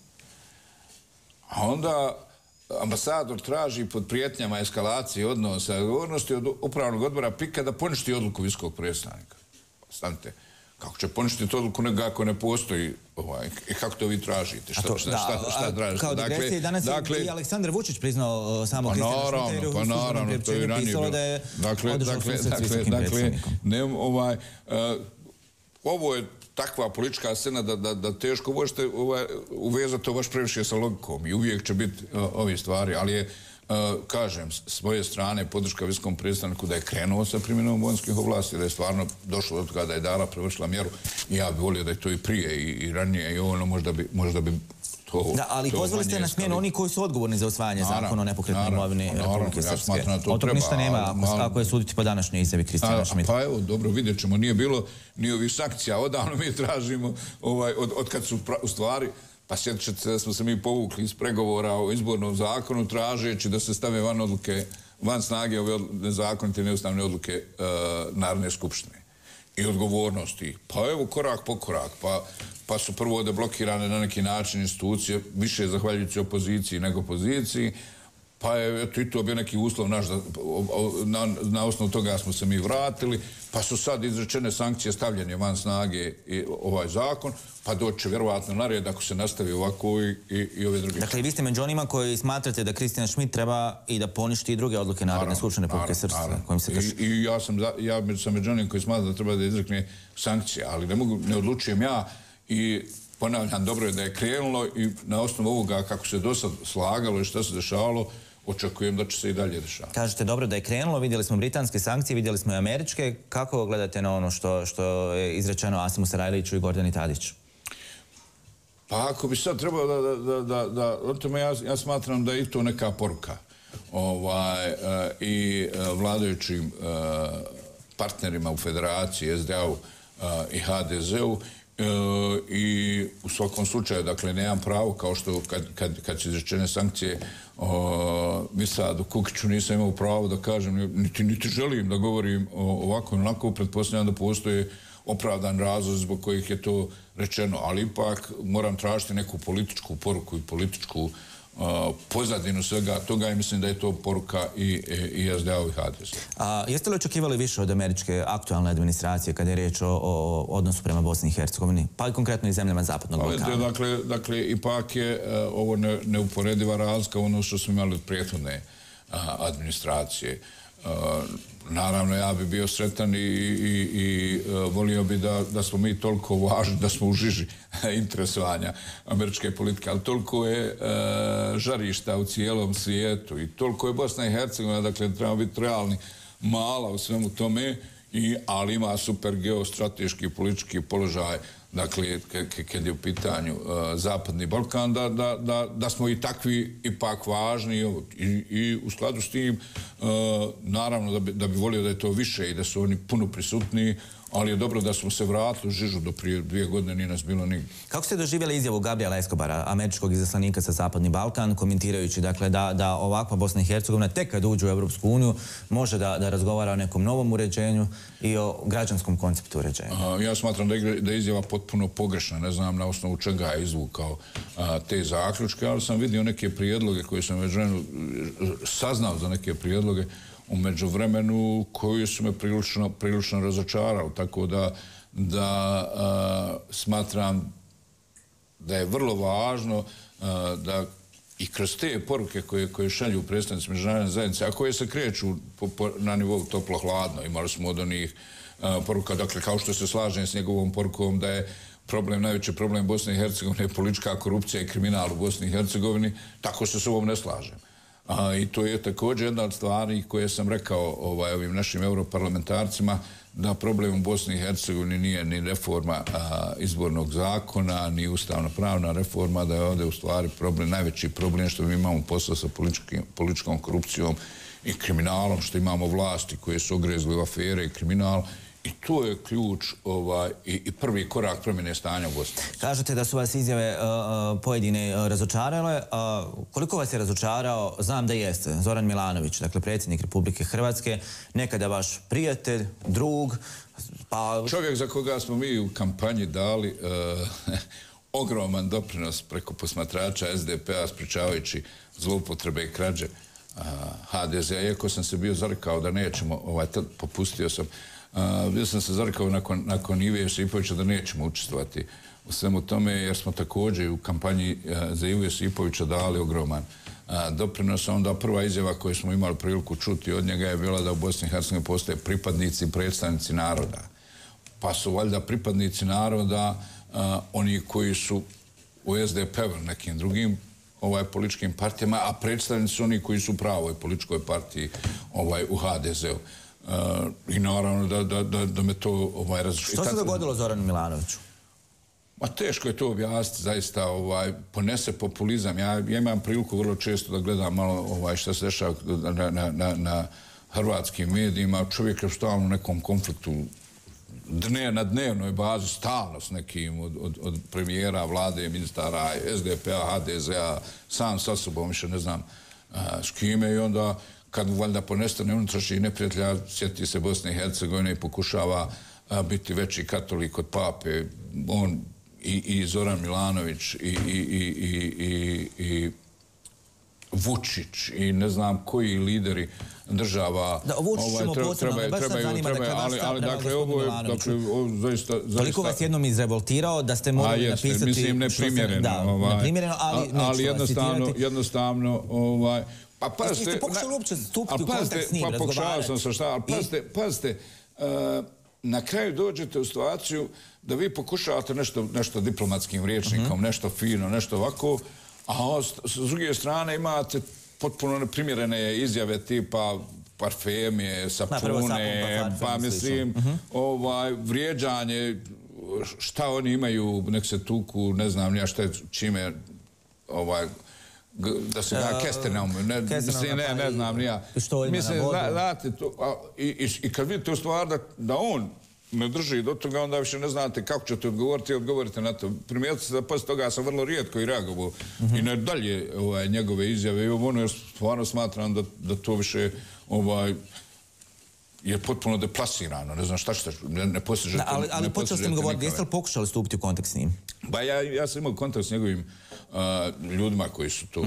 A onda ambasador traži pod prijetnjama eskalacije odnosa i odgovornosti od upravnog odbora PIK-a da poništi odluku visokog predstavnika. Stanite, kako će poništiti odluku nego ako ne postoji, ovaj, i kako to vi tražite? Šta, to, šta, da, šta, šta tražite? Kao digresije, dakle, danas dakle, je i Aleksandar Vučić priznao samo pa Kristina naravno, Šmita, pa naravno, to je ranije bilo. Da je dakle, dakle, dakle, dakle, ne, ovaj, uh, ovo je takva politička scena da, da, da teško možete ovaj, uvezati to baš previše sa logikom i uvijek će biti uh, ove stvari, ali je, uh, kažem, s moje strane podrška visokom predstavniku da je krenuo sa primjenom vojnskih ovlasti, da je stvarno došlo do toga da je Dara prevršila mjeru i ja bih volio da je to i prije i, i ranije i ono možda bi, možda bi to... Da, ali pozvali ste na smjenu oni koji su odgovorni za usvajanje zakona o nepokretnoj imovini Republike Srpske. Od tog ništa nema ako, ako je suditi po današnjoj izjavi Kristina Šmita. Pa evo, dobro, vidjet ćemo. Nije bilo ni ovih sankcija. Odavno mi tražimo, ovaj, od, od kad su pra, u stvari, pa sjetit ćete se da smo se mi povukli iz pregovora o izbornom zakonu tražeći da se stave van odluke, van snage ove nezakonite i neustavne odluke uh, Narodne skupštine i odgovornosti. Pa evo, korak po korak, pa pa su prvo deblokirane na neki način institucije, više zahvaljujući opoziciji nego poziciji, pa je eto, i to bio neki uslov naš, da, na, na osnovu toga smo se mi vratili, pa su sad izrečene sankcije stavljene van snage i ovaj zakon, pa doće vjerovatno na red ako se nastavi ovako i, i, i ove druge. Dakle, vi ste među onima koji smatrate da Kristina Schmidt treba i da poništi i druge odluke Narodne skupštine Republike Srpske, kojim se krši. I, i ja sam, ja sam među onima koji smatram da treba da izrekne sankcije, ali ne mogu, ne odlučujem ja. I ponavljam, dobro je da je krenulo i na osnovu ovoga kako se do sad slagalo i šta se dešavalo, očekujem da će se i dalje dešavati. Kažete dobro da je krenulo, vidjeli smo britanske sankcije, vidjeli smo i američke. Kako gledate na ono što, što je izrečeno Asimu Sarajliću i Gordani Tadiću? Pa ako bi sad trebao da, da, da, da o tome ja, ja smatram da je i to neka poruka ovaj, uh, i uh, vladajućim uh, partnerima u federaciji, S D A-u uh, i H D Z-u. E, i u svakom slučaju, dakle, nemam pravo, kao što kad, kad, kad su izrečene sankcije o, Misadu Kukiću nisam imao pravo da kažem, niti, niti želim da govorim o, ovako onako, pretpostavljam da postoje opravdan razlog zbog kojih je to rečeno, ali ipak moram tražiti neku političku poruku i političku Uh, pozadinu svega toga i mislim da je to poruka i, i S D A-u i H D Z-u. Jeste li očekivali više od američke aktualne administracije kada je riječ o, o odnosu prema Bosni i Hercegovini, pa i konkretno i zemljama Zapadnog Balkana? Dakle, dakle, ipak je uh, ovo ne, neuporediva razlika ono što smo imali od prethodne uh, administracije. Uh, naravno, ja bi bio sretan i, i, i uh, volio bi da, da smo mi toliko važni, da smo u žiži interesovanja američke politike, ali toliko je uh, žarišta u cijelom svijetu i toliko je Bosna i Hercegovina, dakle, trebamo biti realni, mala u svemu tome, i, ali ima super geostrateški politički položaj, dakle, kad je u pitanju uh, Zapadni Balkan, da, da, da, da smo i takvi ipak važni i, i u skladu s tim, uh, naravno da bi, da bi volio da je to više i da su oni puno prisutniji, ali je dobro da smo se vratili u žižu do prije dvije godine, nije nas bilo nigdje. Kako ste doživjeli izjavu Gabriela Escobara, američkog izaslanika za Zapadni Balkan, komentirajući dakle, da, da ovakva Bosna i Hercegovina tek kad uđe u Europsku uniju može da, da razgovara o nekom novom uređenju i o građanskom konceptu uređenja? A, ja smatram da je, da je izjava potpuno pogrešna. Ne znam na osnovu čega je izvukao a, te zaključke, ali sam vidio neke prijedloge koje sam već saznao za neke prijedloge u međuvremenu koji su me prilično, prilično razočarali. Tako da, da a, smatram da je vrlo važno a, da i kroz te poruke koje, koje šalju predstavnici međunarodne zajednice, a koje se kreću po, po, na nivou toplo-hladno. Imali smo od onih a, poruka, dakle, kao što se slažem s njegovom porukom da je problem, najveći problem Bosne i Hercegovine je politička korupcija i kriminal u Bosni i Hercegovini, tako se s ovom ne slažem. A, I to je također jedna od stvari koje sam rekao ovaj, ovim našim europarlamentarcima, da problem u Bosni i Hercegovini nije ni reforma a, izbornog zakona, ni ustavno-pravna reforma, da je ovdje u stvari problem, najveći problem što mi imamo posao sa političkom korupcijom i kriminalom, što imamo vlasti koje su ogrezli u afere i kriminal. I to je ključ ovaj, i, i prvi korak promjene stanja u Bosni. Kažete da su vas izjave uh, pojedine uh, razočarale. Uh, koliko vas je razočarao? Znam da jeste. Zoran Milanović, dakle predsjednik Republike Hrvatske, nekada vaš prijatelj, drug. Pa... Čovjek za koga smo mi u kampanji dali uh, ogroman doprinos preko posmatrača es de pe a sprečavajući zloupotrebe i krađe uh, ha de ze a. Iako sam se bio zarekao da nećemo, ovaj, popustio sam. Uh, bio sam se zarekao nakon, nakon Ive Josipovića da nećemo učestvovati u svemu tome, jer smo također u kampanji uh, za Ivu Josipovića dali ogroman uh, doprinos. Onda prva izjava koju smo imali priliku čuti od njega je bila da u Bosni i Hercegovini postoje pripadnici i predstavnici naroda. Pa su valjda pripadnici naroda uh, oni koji su u es de pe u nekim drugim ovaj, političkim partijama, a predstavnici su oni koji su u pravoj političkoj partiji ovaj, u ha de ze u. Uh, i naravno da, da, da, da me to ovaj, različuje. Što se dogodilo Zoranu Milanoviću? Ma teško je to objasniti, zaista ovaj, ponese populizam. Ja, ja imam priliku vrlo često da gledam malo ovaj, što se dešava na, na, na, na hrvatskim medijima. Čovjek je stalno u nekom konfliktu dne, na dnevnoj bazi, stalno s nekim od, od, od premijera, vlade, ministara, es de pe a, ha de ze a, sam sa sobom, više ne znam uh, s kime, i onda kad valjda ponestane unutrašnjih neprijatelja, sjeti se Bosne i Hercegovine i pokušava a, biti veći katolik od pape. On i, i Zoran Milanović i, i, i, i, i, i Vučić i ne znam koji lideri država. Da, o Vučiću ćemo posebno, baš sad zanima, dakle, ali, ali dakle, ovo je, dakle, ovo zaista, zaista... Toliko vas jednom izrevoltirao da ste morali napisati... Mislim, neprimjereno. Da, ovaj, neprimjereno, ali neću ali jednostavno, vas jednostavno, ovaj... Pa pazite... Jeste pokušali uopće stupiti u kontakt s njim, razgovarati? Pa pokušao sam sa šta, ali pazite, pazite, na kraju dođete u situaciju da vi pokušavate nešto, nešto diplomatskim riječnikom, nešto fino, nešto ovako, a s druge strane imate potpuno neprimjerene izjave tipa parfemije, sapune, pa mislim, ovaj, vrijeđanje, šta oni imaju, nek se tuku, ne znam ja šta je, čime, ovaj, da se ga kestene umiju, ne, mislim, ne, ne znam nija. Mislim, znate, i kad vidite u stvari da on ne drži do toga, onda više ne znate kako ćete odgovoriti i odgovorite na to. Primijetite se da posle toga sam vrlo rijetko i reagovao i na dalje njegove izjave i ono, jer stvarno smatram da to više je potpuno deplasirano. Ne znam šta ćete, ne postižete... Ali počeo ste mi govoriti, jeste li pokušali stupiti u kontakt s njim? Ba ja sam imao kontakt s njegovim ljudima koji su to,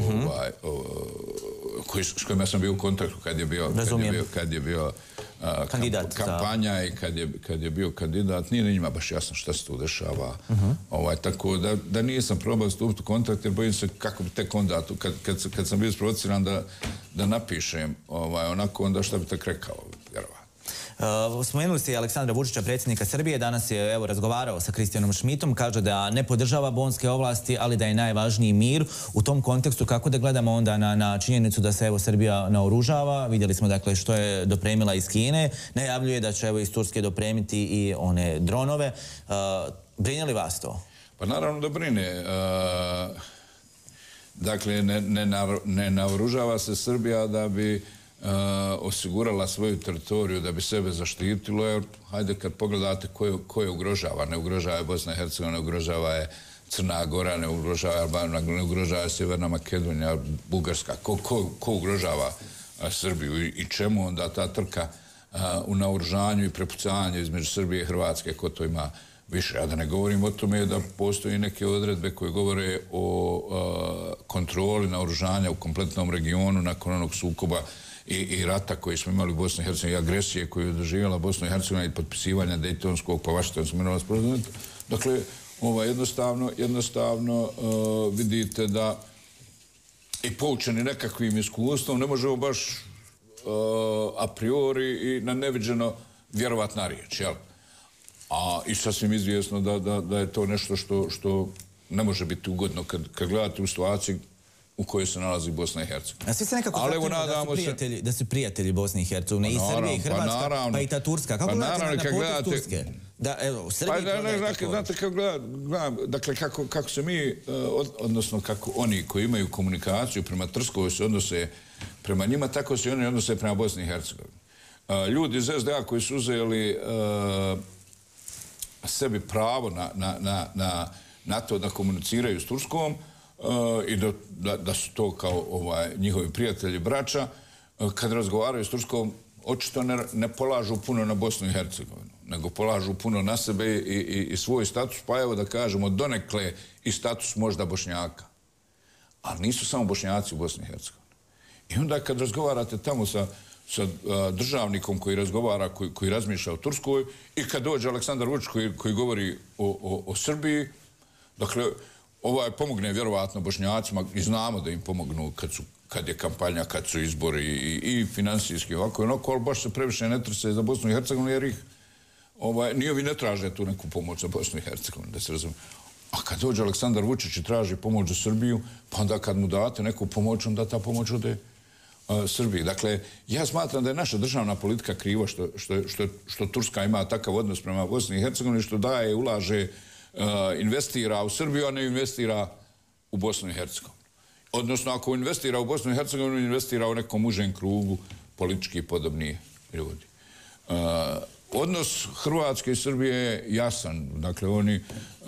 s kojima sam bio u kontaktu kad je bio kad je bio kampanja i kad je bio kandidat. Nije njima baš jasno šta se tu dešava. Tako da nisam probao stupiti u kontakt, jer bojim se kako bi tek onda, kad sam bio sprovociran da napišem onako, onda šta bi tek rekao, vjerovatno. Uh, spomenuli ste i Aleksandra Vučića, predsjednika Srbije. Danas je evo, razgovarao sa Kristijanom Šmitom. Kaže da ne podržava bonske ovlasti, ali da je najvažniji mir. U tom kontekstu kako da gledamo onda na, na činjenicu da se evo, Srbija naoružava? Vidjeli smo dakle što je dopremila iz Kine. Najavljuje da će evo, iz Turske dopremiti i one dronove. Uh, brine li vas to? Pa naravno da brine. Uh, dakle, ne, ne, ne naoružava se Srbija da bi osigurala svoju teritoriju da bi sebe zaštitilo, jer hajde kad pogledate ko je ugrožava, ne ugrožava je Bosna i Hercegovina, ne ugrožava je Crna Gora, ne ugrožava je Albanija, ne ugrožava je Sjeverna Makedonija, Bugarska, ko ugrožava Srbiju i čemu onda ta trka u naoružanju i prepucavanju između Srbije i Hrvatske, ko to ima više. A da ne govorim o tome da postoji neke odredbe koje govore o kontroli naoružanja u kompletnom regionu nakon onog sukoba i rata koji smo imali u Bosni i Hercegovini i agresije koju je doživjela Bosna i Hercegovina i potpisivanja Dejtonskog pa Vašingtonskog mirovnog sporazuma. Dakle, jednostavno vidite da i poučeni nekakvim iskustvom ne možemo baš a priori i na neviđeno vjerovat na riječ, jel? A i sasvim izvjesno da je to nešto što ne može biti ugodno kad gledate u situaciji u kojoj se nalazi Bosna i Hercegovina. A svi se nekako pratimo da su prijatelji Bosne i Hercegovine, i Srbije, i Hrvatska, pa i ta Turska. Kako gledate na potez Turske? Da, evo, Srbiji prodaje tako. Znate, kako gledam, dakle, kako se mi, odnosno kako oni koji imaju komunikaciju prema Trskoj se odnose prema njima, tako se oni odnose prema Bosni i Hercegovini. Ljudi iz es de a koji su uzeli sebi pravo na to da komuniciraju s Turskom i da su to kao njihovi prijatelji, braća, kad razgovaraju s Turskom, očito ne polažu puno na Bosnu i Hercegovinu, nego polažu puno na sebe i svoj status, pa evo da kažemo donekle i status možda Bošnjaka. Ali nisu samo Bošnjaci u Bosni i Hercegovini. I onda kad razgovarate tamo sa državnikom koji razgovara, koji razmišlja o Turskoj i kad dođe Aleksandar Vučić koji govori o Srbiji, dakle, ovaj pomogne vjerovatno Bošnjacima i znamo da im pomognu kad je kampanja, kad su izbori i finansijski ovako i onako, ali baš se previše ne trse za Bosnu i Hercegovinu jer ih ni ovi ne traže tu neku pomoć za Bosnu i Hercegovinu, da se razumije. A kad dođe Aleksandar Vučić i traži pomoć za Srbiju, pa onda kad mu date neku pomoć, onda ta pomoć ode Srbiji. Dakle, ja smatram da je naša državna politika kriva što Turska ima takav odnos prema Bosni i Hercegovini, što daje, ulaže, investira u Srbiju, a ne investira u Bosnu i Hercegovinu. Odnosno, ako investira u Bosnu i Hercegovinu, investira u nekom užem krugu politički podobnije ljudi. Odnos Hrvatske i Srbije je jasan. Dakle, oni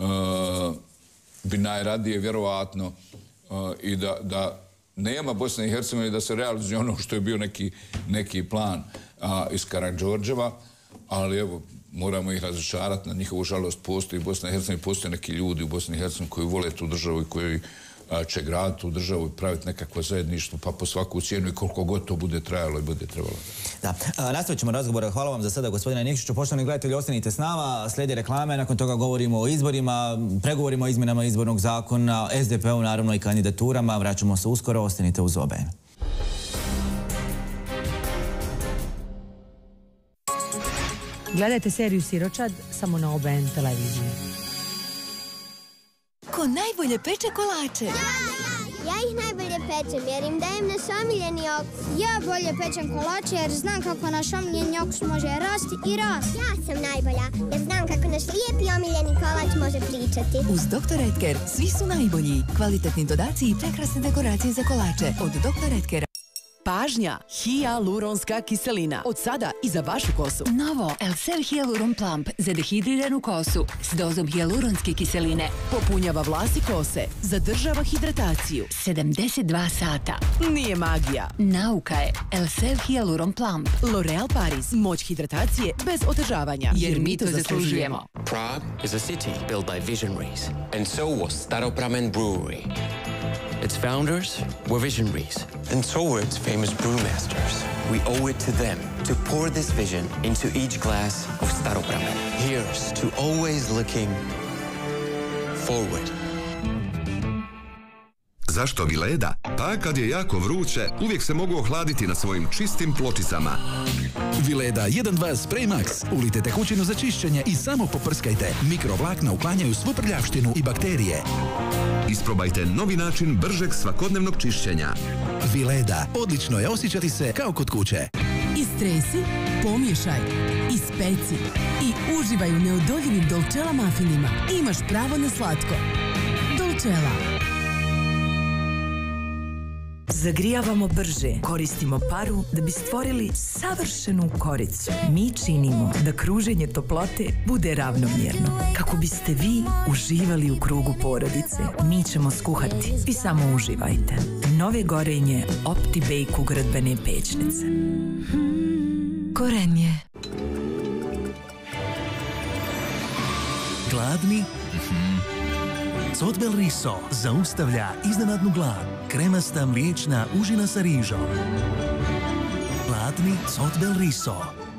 bi najradije, vjerovatno, i da nema Bosne i Hercegovine da se realizuje ono što je bio neki plan iz Karađorđeva, ali evo, moramo ih razočarati, na njihovu žalost postoji Bosna i Hercegovina, postoje neki ljudi u Bosni i Hercegovini koji vole tu državu i koji će graditi tu državu i praviti nekakvo zajedništvo, pa po svaku cijenu i koliko god to bude trajalo i bude trebalo. Da, nastavit ćemo razgovor. Hvala vam za sada, gospodine Nikšiću. Poštovani gledatelji, ostanite s nama, slijede reklame, nakon toga govorimo o izborima, pregovorimo o izmjenama izbornog zakona, es de pe-u naravno i kandidaturama. Vraćamo se uskoro, ostanite uz O B N. Gledajte seriju Siročad samo na O B N televiziji. Ko najbolje peče kolače? Ja ih najbolje pečem jer im dajem naš omiljeni okus. Ja bolje pečem kolače jer znam kako naš omiljeni okus može rasti i rasti. Ja sam najbolja jer znam kako naš lijepi omiljeni kolač može pričati. Uz doktor Edgar svi su najbolji. Kvalitetni dodaci i prekrasne dekoracije za kolače od doktor Edgara. Pažnja, hijaluronska kiselina. Od sada i za vašu kosu. Novo Elsel Hyaluron Plump za dehidriranu kosu s dozom hijaluronske kiseline. Popunjava vlas i kose. Zadržava hidrataciju. sedamdeset dva sata. Nije magija. Nauka je. Elsel Hyaluron Plump. L'Oreal Paris. Moć hidratacije bez otežavanja. Jer mi to zaslužujemo. Prague is a city built by visionaries. And so was Staropramen Brewery. Its founders were visionaries, and so were its famous brewmasters. We owe it to them to pour this vision into each glass of Staropramen. Here's to always looking forward. Zašto Vileda? Pa kad je jako vruće, uvijek se mogu ohladiti na svojim čistim pločicama. Vileda jedan dva Spray Max. Ulite tekućinu za čišćenje i samo poprskajte. Mikrovlakna uklanjaju svu prljavštinu i bakterije. Isprobajte novi način bržeg svakodnevnog čišćenja. Vileda. Odlično je osjećati se kao kod kuće. Istresi, pomiješaj, ispeci i uživaj u neodoljivim Dolcella mafinima. Imaš pravo na slatko. Dolcella. Zagrijavamo brže, koristimo paru da bi stvorili savršenu koricu. Mi činimo da kruženje toplote bude ravnomjerno. Kako biste vi uživali u krugu porodice, mi ćemo skuhati. Vi samo uživajte. Nove gorenje OptiBake ugradbene pećnice. Gorenje. Gladni? Zotbel Riso zaustavlja iznenadnu glad. Kremasta mliječna užina sa rižom. Gladni Zotbel Riso.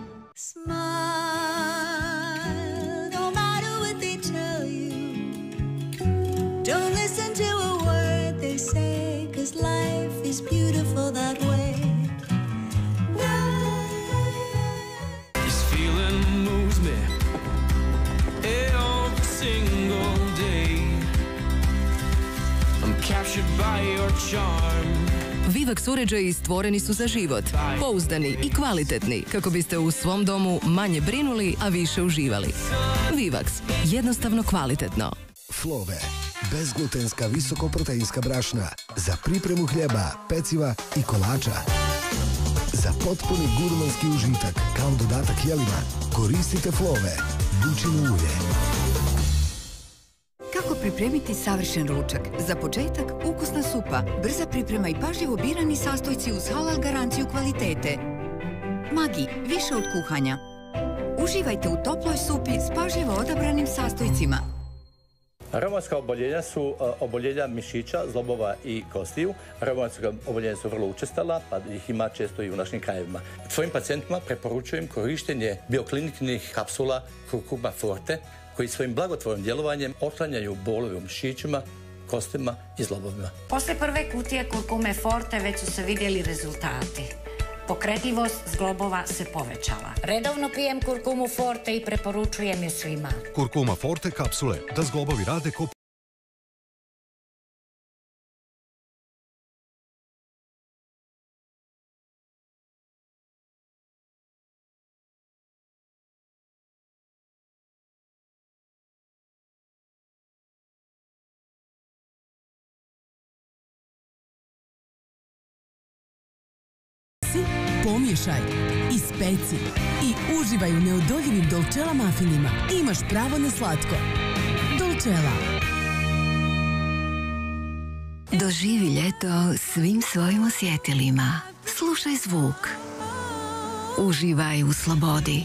Vivax uređaji stvoreni su za život, pouzdani i kvalitetni, kako biste u svom domu manje brinuli, a više uživali. Vivax, jednostavno kvalitetno. Flove, bezglutenska visokoproteinska brašna za pripremu hljeba, peciva i kolača. Za potpuni gurmanski užitak, kao dodatak jelima, koristite Flove, bućino ulje. Kako pripremiti savršen ručak? Za početak, ukusna supa, brza priprema i pažljivo birani sastojci uz halal garanciju kvalitete. Magi, više od kuhanja. Uživajte u toploj supi s pažljivo odabranim sastojcima. Reumatska oboljenja su oboljenja mišića, zglobova i kostiju. Reumatska oboljenja su vrlo učestala, pa ih ima često i u našim krajevima. Svojim pacijentima preporučujem korištenje biokliniknih kapsula Kurkuma Forte, koji svojim blagotvornim djelovanjem otklanjaju bolove u mišićima, kostima i zglobovima. Posle prve kutije Kurkume Forte već su se vidjeli rezultati. Pokretljivost zglobova se povećala. Redovno pijem Kurkumu Forte i preporučujem je svima. Kurkuma Forte kapsule, da zglobovi rade ko... Pomiješaj, ispeci i uživaj u neodoljivim Dolcella mafinima. Imaš pravo na slatko. Dolcella. Doživi ljeto svim svojim osjetilima. Slušaj zvuk. Uživaj u slobodi.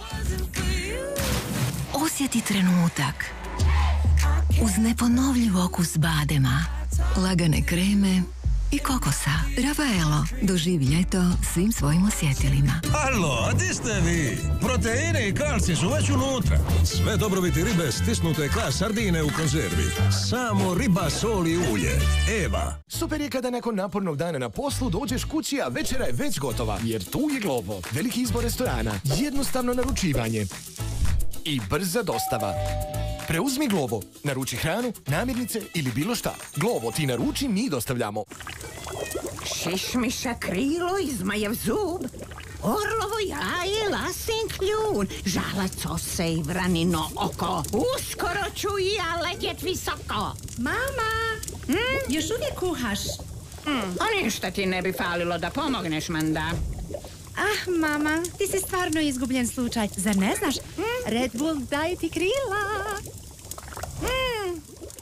Osjeti trenutak. Uz neponovljiv okus badema, lagane kreme i kokosa. Raffaello, doživi ljeto svim svojim osjetilima. Alo, a di ste vi? Proteine i kalci su već unutra. Sve dobrobiti ribe stisnute ka sardine u konzervi. Samo riba, sol i ulje. Eva. Super je kada nakon napornog dana na poslu dođeš kući, a večera je već gotova. Jer tu je Glovo. Veliki izbor restorana, jednostavno naručivanje i brza dostava. Preuzmi Glovo, naruči hranu, namirnice ili bilo šta. Glovo ti naruči, mi dostavljamo. Šišmiša krilo i zmajev zub, orlovo jaje, lasin kljun, žalac ose i vranino oko. Uskoro ću i ja letjet visoko. Mama, hm? Još uvijek kuhaš? Hm, a ništa ti ne bi falilo da pomogneš, Manda. Ah, mama, ti si stvarno izgubljen slučaj. Zar ne znaš? Mm. Red Bull daje ti krila. Mm.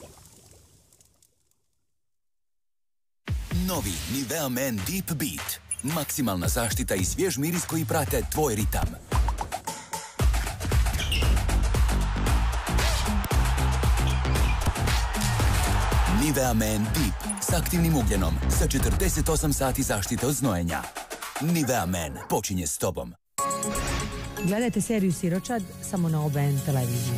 Novi Nivea Men Deep Beat. Maksimalna zaštita i svjež miris koji prate tvoj ritam. Nivea Men Deep s aktivnim ugljenom sa četrdeset osam sati zaštite od znojenja. Nivea Men počinje s tobom. Gledajte seriju Siročad samo na O B N televiziji.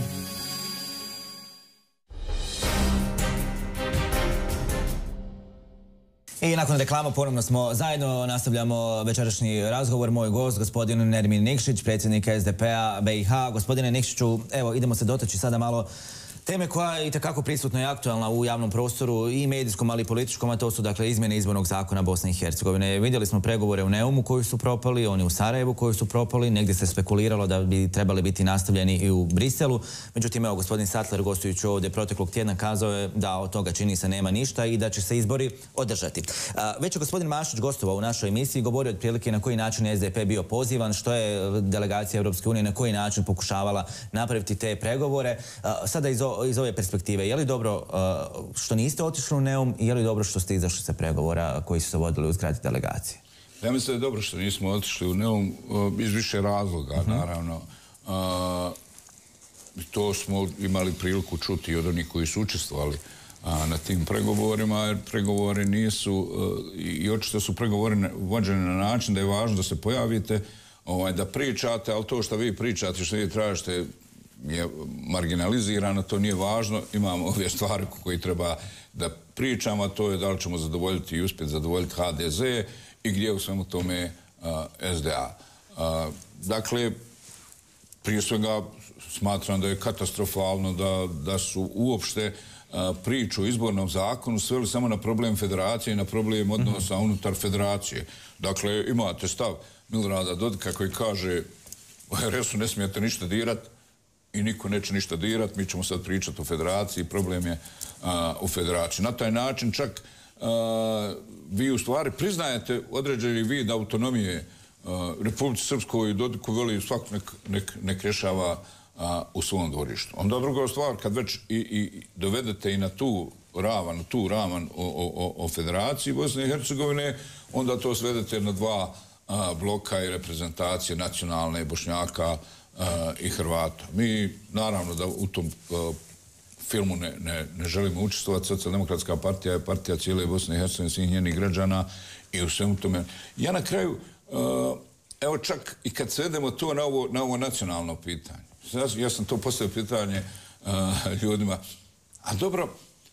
I nakon reklama ponovno smo zajedno, nastavljamo večerašnji razgovor. Moj gost, gospodin Nermin Nikšić, predsjednik S D P-a B i H. Gospodine Nikšiću, evo idemo se dotaći sada malo Teme koja je itekako prisutna i aktualna u javnom prostoru i medijskom, ali i političkom, a to su dakle izmjene izbornog zakona Bosne i Hercegovine. Vidjeli smo pregovore u Neumu koji su propali, oni u Sarajevu koji su propali, negdje se spekuliralo da bi trebali biti nastavljeni i u Briselu. Međutim, evo, gospodin Sattler, gostujući ovdje proteklog tjedna, kazao je da od toga čini se nema ništa i da će se izbori održati. Već je gospodin Mašić gostovao u našoj emisiji, govorio otprilike na koji način je S D P bio pozivan, što je delegacija Europske unije na koji način pokušavala napraviti te pregovore. Sada iz iz ove perspektive, je li dobro što niste otišli u Neum i je li dobro što ste izašli sa pregovora koji su se vodili u zgradi delegacije? Ja mislim da je dobro što nismo otišli u Neum iz više razloga, naravno. To smo imali priliku čuti od onih koji su učestvovali na tim pregovorima, jer pregovori nisu, i očito su pregovori vođeni na način da je važno da se pojavite, da pričate, ali to što vi pričate, što vi tražite, je marginalizirano, to nije važno. Imamo ove stvari koje treba da pričamo, a to je da li ćemo zadovoljiti i uspjeti zadovoljiti H D Z i gdje u svemu tome S D A. Dakle, prije svega smatram da je katastrofalno da su uopšte priču o izbornom zakonu sveli samo na problem federacije i na problem odnosa unutar federacije. Dakle, imate stav Milorada Dodika koji kaže u R S-u ne smijete ništa dirati i niko neće ništa dirat, mi ćemo sad pričati o federaciji, problem je u federaciji. Na taj način čak vi u stvari priznajete određeni vid autonomije Republici Srpskoj i Dodiku, veli svak nek rješava u svom dvorištu. Onda druga stvar, kad već i dovedete i na tu ravan, tu ravan o federaciji Bosne i Hercegovine, onda to svedete na dva bloka i reprezentacije nacionalne Bošnjaka i Hrvata. Mi, naravno, da u tom filmu ne želimo učestvovati. Socijaldemokratska partija je partija cijele Bosne i Hercegovine, svih njenih građana i u svemu tome. Ja na kraju, evo čak i kad svedemo to na ovo nacionalno pitanje, ja sam to postavio pitanje ljudima, a dobro,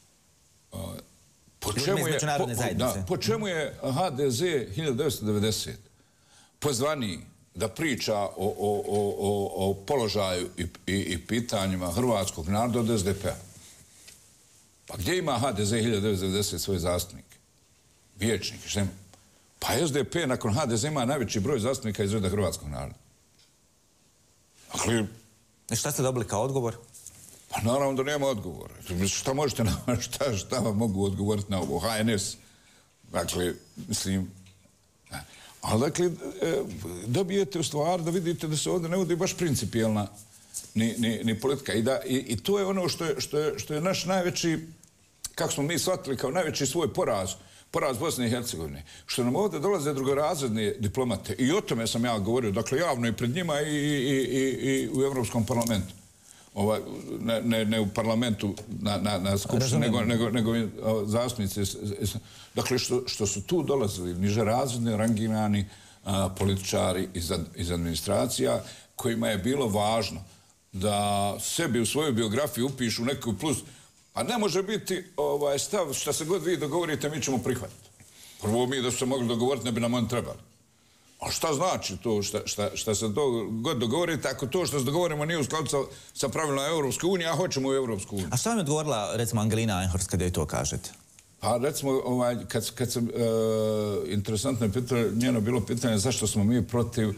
po čemu je H D Z hiljadu devetsto devedesete pozvaniji da priča o položaju i pitanjima hrvatskog naroda od S D P-a? Pa gdje ima H D Z hiljadu devetsto devedesete svoje zastupnike? Vijećnike, što ima? Pa S D P nakon H D Z ima najveći broj zastupnika iz reda hrvatskog naroda. Dakle... I šta ste dobili kao odgovor? Pa naravno da nema odgovora. Šta možete, šta vam mogu odgovoriti na ovo? H N S. Dakle, mislim... Ali dakle, dobijete u stvar da vidite da se ovdje ne vodi baš principijelna ni politika. I to je ono što je naš najveći, kako smo mi shvatili, kao najveći svoj poraz, poraz Bosne i Hercegovine. Što nam ovdje dolaze drugorazredne diplomate. I o tome sam ja govorio, dakle, javno i pred njima i u Evropskom parlamentu. Ne u parlamentu na skupštini, nego zastupnici. Dakle, što su tu dolazili nižerazredni, rangirani političari iz administracija, kojima je bilo važno da sebi u svojoj biografiji upišu neki plus, a ne može biti stav što se god vi dogovorite, mi ćemo prihvatiti. Prvo mi da su se mogli dogovoriti, ne bi nam oni trebali. A šta znači to što se god dogovorite, ako to što se dogovorimo nije u skladu sa pravilima Europske unije, a hoćemo u Europsku uniju? A šta vam je odgovorila, recimo, Angelina Einhorst kada je to kažete? Pa, recimo, kad sam interesantno pitao, njeno bilo pitanje zašto smo mi protiv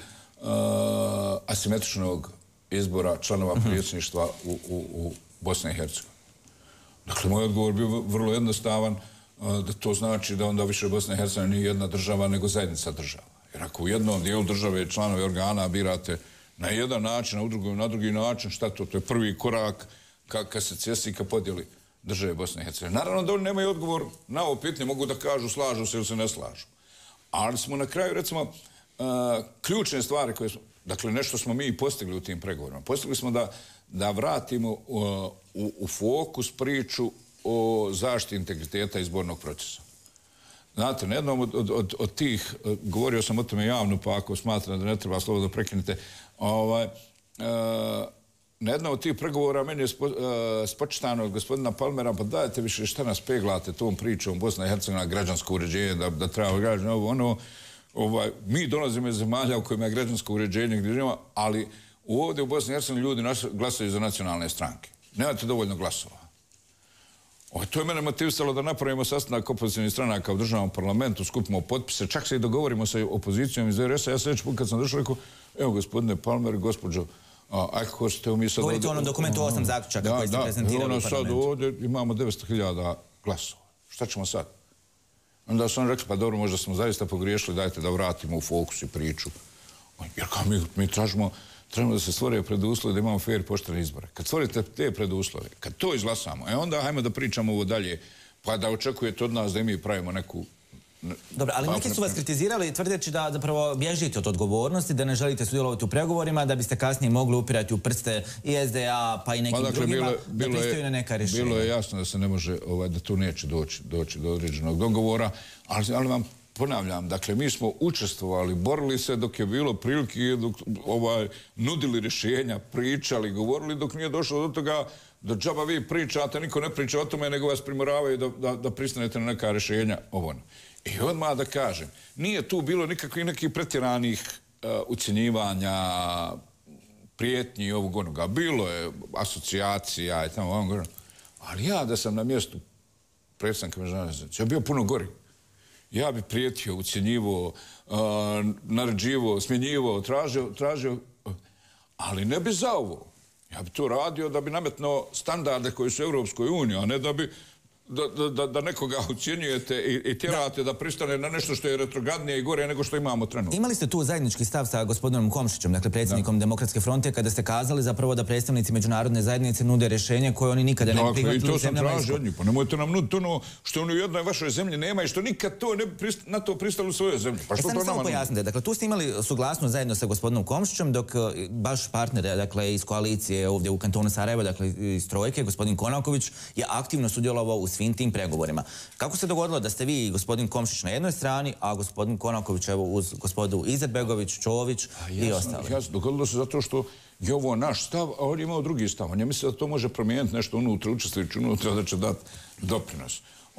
asimetričnog izbora članova predsjedništva u Bosni i Hercegovini. Dakle, moj odgovor bio vrlo jednostavan, da to znači da onda više Bosna i Hercegovina nije jedna država, nego zajednica država. Jer ako u jednom dijelu države članove organa birate na jedan način, a u drugom na drugi način, šta to? To je prvi korak kad se cjesi i kad podijeli države Bosne i Hercegovine. Naravno da oni nemaju odgovor na ovo pitanje, mogu da kažu slažu se ili se ne slažu. Ali smo na kraju, recimo, ključne stvari koje smo, dakle, nešto smo mi postigli u tim pregovorima. Postigli smo da vratimo u fokus priču o zaštiti integriteta izbornog procesa. Znate, na jednom od tih, govorio sam o tome javno, pa ako smatram da ne treba slobodno prekinite, na jednom od tih pregovora meni je spočitano od gospodina Palmera, pa dajte više šta nas peglate tom pričom Bosna i Hercegovina, građansko uređenje, da treba građanje ovo, ono. Mi dolazimo iz zemalja u kojima je građansko uređenje gdje nema, ali ovdje u Bosni i Hercegovini ljudi glasaju za nacionalne stranke. nemate dovoljno glasova. O, to je mene motivisalo da napravimo sastanak opozicijnih stranaka u državnom parlamentu, skupimo potpise, čak se i dogovorimo sa opozicijom iz R S A. Ja sljedeći put kad sam došao, rekao, evo gospodine Palmer, gospođo Eichhorst, evo mi sad... Govorite o onom dokumentu osam zaključaka koji ste prezentirali u parlamentu. Da, da, sad ovdje imamo devetsto hiljada glasova. Šta ćemo sad? Onda su oni rekli, pa dobro, možda smo zaista pogriješili, dajte da vratimo u fokus i priču. Jer kao mi, mi tražimo, tražimo da se stvore preduslovi, da imamo fair i poštene izbore. Kad stvorite te preduslove, kad to izglasamo, e onda hajmo da pričamo ovo dalje, pa da očekujete od nas da i mi pravimo neku... Dobro, ali neki su vas kritizirali tvrdeći da zapravo bježite od odgovornosti, da ne želite sudjelovati u pregovorima, da biste kasnije mogli upirati u prste i S D A pa i nekim drugima, da pristaju na neka rješenja. Bilo je jasno da se ne može, da tu neće doći do određenog dogovora, ali vam ponavljam, dakle, mi smo učestvovali, borili se dok je bilo prilike, dok nudili rješenja, pričali, govorili, dok nije došlo do toga da džaba vi pričate, niko ne priča o tome, nego vas primoravaju da pristanete na neka rješenja. I odmah da kažem, nije tu bilo nikakvih nekih pretjeranih ucjenjivanja, prijetnji i ovog onoga. Bilo je asocijacija i tamo ovog onoga. Ali ja da sam na mjestu predsjednika međunarodne zajednice, ja bio puno gori. Ja bi prijetio, ucjenjivo, naređivo, smjenjivo, tražio, ali ne bi za ovo. Ja bi to radio da bi nametno standarde koji su u Europskoj uniji, a ne da bi da nekoga ucijenjujete i tjerate da pristane na nešto što je retrogradnije i gore nego što imamo trenutno. Imali ste tu zajednički stav sa gospodinom Komšićem, dakle predsjednikom Demokratske fronte, kada ste kazali zapravo da predstavnici međunarodne zajednice nude rješenje koje oni nikada ne prihvatili u zemljama. I to sam tražio od njih. Pa nemojte nam nuditi ono što oni u jednoj vašoj zemlji nema i što nikad na to pristali u svojoj zemlji. Pa što to nama pojasnite. Dakle, tu ste imali suglasnost zajedno sa gospodinom Komšićem, dok baš partner, dakle, iz koalicije ovdje u kantonu Sarajevo, dakle, iz Trojke, gospodin Konaković, je aktivno sudjelovao u svim tim pregovorima. Kako se dogodilo da ste vi i gospodin Komšić na jednoj strani, a gospodin Konaković evo uz gospodu Izetbegović, Čović i ostali? Jasno, dogodilo se zato što je ovo naš stav, a on je imao drugi stav. On je mislio da to može promijeniti nešto unutra, učestvujući unutra, da će dati doprinos.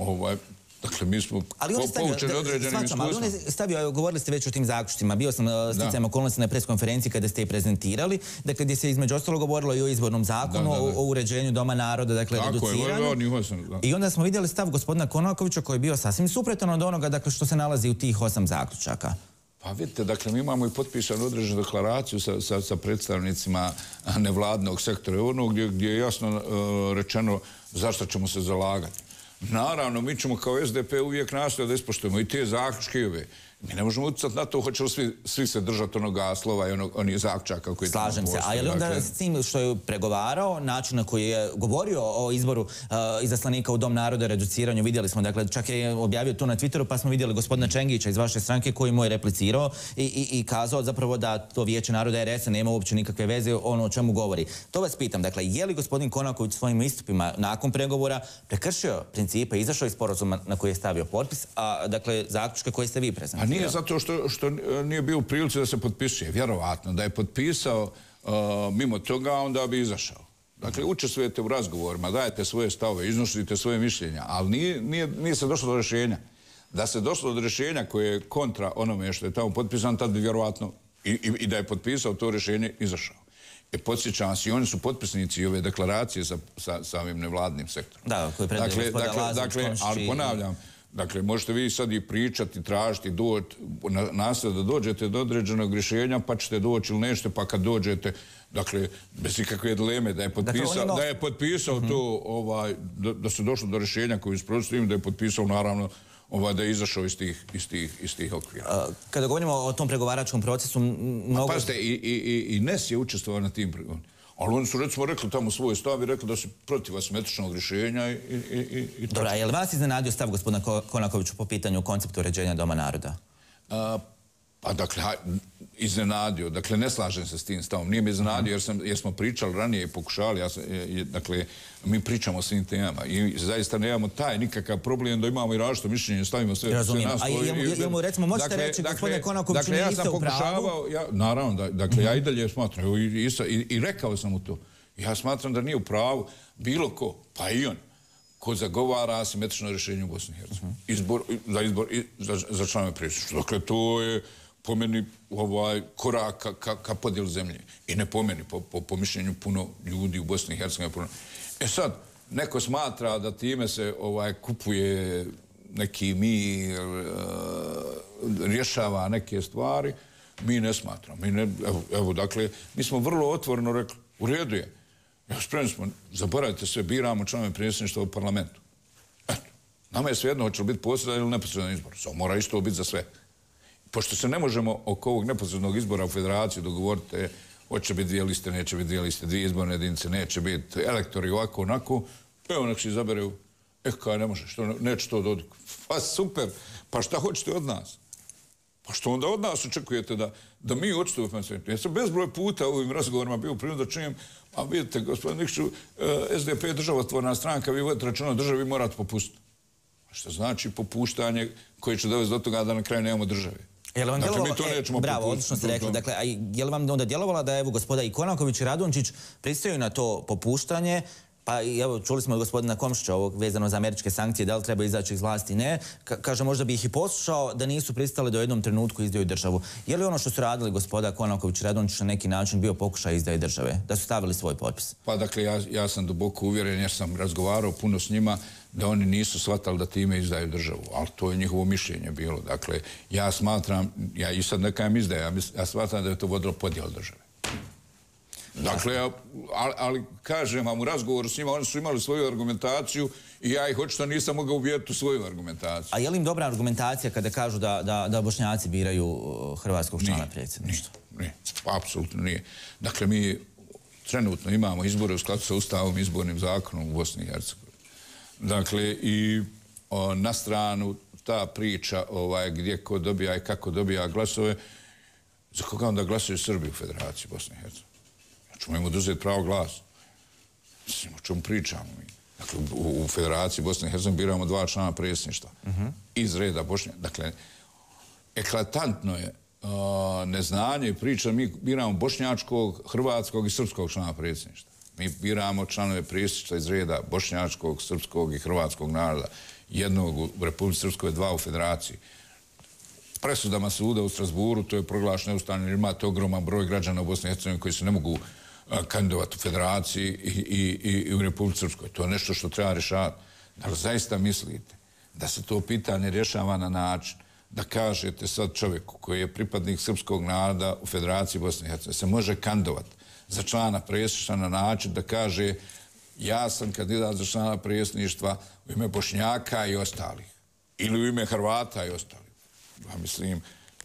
Dakle, mi smo poučeni određenim iskustvom. Ali on je stavio, govorili ste već o tim zaključcima, bio sam sticajem okolnosti na preskonferenciji kada ste je prezentirali, dakle gdje se između ostalo govorilo i o izbornom zakonu, o uređenju Doma naroda, dakle reduciranju. I onda smo vidjeli stav gospodina Konakovića koji je bio sasvim suprotan od onoga, dakle, što se nalazi u tih osam zaključaka. Pa vidite, dakle, mi imamo i potpisanu određenu deklaraciju sa predstavnicima nevladnog sektora, ono gdje je jasno rečeno zašto ćemo se zalagati. Naravno, mi ćemo kao S D P uvijek nastojati da ispoštujemo i te zaključke i ove. Mi ne možemo utjecati na to hoće li svi se držati onoga slova i onih zaključaka koji tamo postoje. Slažem se. A je li onda s tim što je pregovarao, način na koji je govorio o izboru izaslanika u Dom naroda, reduciranju, vidjeli smo, dakle, čak je objavio to na Twitteru, pa smo vidjeli gospodina Čengića iz vaše stranke koji mu je replicirao i kazao zapravo da to Vijeće naroda R S A nema uopće nikakve veze ono o čemu govori. To vas pitam, dakle, je li gospodin Konaković svojim istupima nakon pregovora prekršio principe, izašao iz sporazuma na koji je stavio potpis, a dakle, zaključke koje ste vi prezentirali? Nije zato što nije bio u prilici da se potpisuje, vjerovatno. Da je potpisao mimo toga, onda bi izašao. Dakle, učestvujete u razgovorima, dajete svoje stavove, iznosite svoje mišljenja, ali nije se došlo do rješenja. Da se došlo do rješenja koje je kontra onome što je tamo potpisan, tad bi vjerovatno i da je potpisao to rješenje, izašao. I podsjećam se, i oni su potpisnici ove deklaracije sa ovim nevladnim sektorom. Da, koji predaju gospoda Lazović, Komšić. Ali ponavljam, dakle, možete vi sad i pričati, tražiti, nastaviti da dođete do određenog rješenja, pa ćete doći ili nešto, pa kad dođete, dakle, bez ikakve dileme, da je potpisao to, da se došlo do rješenja koji isprostavim, da je potpisao, naravno, da je izašao iz tih okvira. Kada govorimo o tom pregovaračkom procesu, mnogo... Pazite, i N E S je učestvovao na tim pregovorima. Ali oni su, recimo, rekli tamo svoj stav i rekli da su protiv asimetričnog rješenja i... Dobro, a je li vas iznenadio stav gospodina Konakovića po pitanju konceptu uređenja Doma naroda? Pa, dakle, iznenadio. Dakle, ne slažem se s tim stavom. Nije me iznenadio jer smo pričali ranije i pokušali. Dakle, mi pričamo o svim temama i zaista nemamo taj nikakav problem da imamo i različito mišljenje, stavimo sve nas... Razumijem. A jel mu, recimo, možete reći, gospodine Konakoviću, niste u pravu? Naravno, dakle, ja i dalje smatram i rekao sam mu to. Ja smatram da nije u pravu bilo ko, pa i on, ko zagovara asimetrično rješenje u Bosni i Hercegovini. Za članove predsjedništva. Dakle, to je po meni korak ka podijelu zemlje. I ne po meni, po mišljenju puno ljudi u Bosni i Hercegovini. E sad, neko smatra da time se ovaj, kupuje neki mir, rješava neke stvari, mi ne smatramo. Mi ne, evo, evo, dakle, mi smo vrlo otvoreno rekli, u redu je. Ja, spremni smo, zaboravite sve, biramo članove predsjedništva u parlamentu. Eto, nama je svejedno hoće li biti posredan ili neposredan izbor. Samo mora isto biti za sve. Pošto se ne možemo oko ovog neposrednog izbora u federaciji dogovoriti hoće biti dvije liste, neće biti dvije liste, dvije izborne jedinice, neće biti elektori ovako, onako, evo nek se izaberu, eh, kaj ne može, što neće to dodati. Pa super, pa šta hoćete od nas? Pa što onda od nas očekujete da, da mi odstupimo? Ja sam bezbroj puta u ovim razgovorima bio prilično da čujem, a vidite, gospodin Nikšiću, S D P je državotvorna stranka, vi vodite računa o državi, morate popustiti. Što znači popuštanje koje će dovesti do toga da na kraju nemamo države. Dakle, mi to nećemo popustiti. Bravo, odlično ste rekli. Dakle, a je li vam onda djelovala da evo gospoda i Konaković i Radončić pristaju na to popuštanje? Pa evo, čuli smo od gospodina Komšića ovog vezano za američke sankcije, da li treba izaći iz vlasti, ne. Kaže, možda bi ih i poslušao da nisu pristali da u jednom trenutku izdaju državu. Je li ono što su radili gospoda Konaković i Radončić na neki način bio pokušaj izdaje države? Da su stavili svoj potpis? Pa dakle, ja, ja sam duboko uvjeren, jer sam razgovarao puno s njima, da oni nisu shvatali da time izdaju državu. Ali to je njihovo mišljenje bilo. Dakle, ja smatram, ja i sad nekajem izdaje, ja, ja smatram da je to vodilo podjel države. Dakle, ali, ali kažem vam, u razgovoru s njima, oni su imali svoju argumentaciju i ja ih očito nisam mogao uvjeriti u svoju argumentaciju. A je li im dobra argumentacija kada kažu da, da, da Bošnjaci biraju hrvatskog člana predsjedništva? Nije, nije, apsolutno nije. Dakle, mi trenutno imamo izbore u skladu sa Ustavom i izbornim zakonom u Bosni i Hercegovini. Dakle, i o, na stranu ta priča ovaj, gdje ko dobija i kako dobija glasove, za koga onda glasuju Srbi u Federaciji Bosne i Hercegovine? Čemo im oduzeti pravo glasa. Mislim, o čemu pričamo mi? Dakle, u, u Federaciji Bosne i Hercegovine biramo dva člana predsjedništva. Uh-huh. Iz reda Bošnjaka. Dakle, eklatantno je uh, neznanje i priča, mi biramo bošnjačkog, hrvatskog i srpskog člana predsjedništva. Mi biramo članove predsjedništva iz reda bošnjačkog, srpskog i hrvatskog naroda. Jednog u Republici Srpskoj, dva u Federaciji. Presudama suda u Strasburu, to je proglašeno neustavno, jer imate ogroman broj građana u Bosni i Hercegovini koji se ne mogu kandidovati u Federaciji i, i, i u Republici Srpskoj. To je nešto što treba rješavati. Da li zaista mislite da se to pitanje rješava na način da kažete sad čovjeku koji je pripadnik srpskog naroda u Federaciji Bosne i Hercegovine se može kandidovati za člana predsjedništva na način da kaže ja sam kandidat za člana predsjedništva u ime Bošnjaka i ostalih. Ili u ime Hrvata i ostalih. Ja mislim...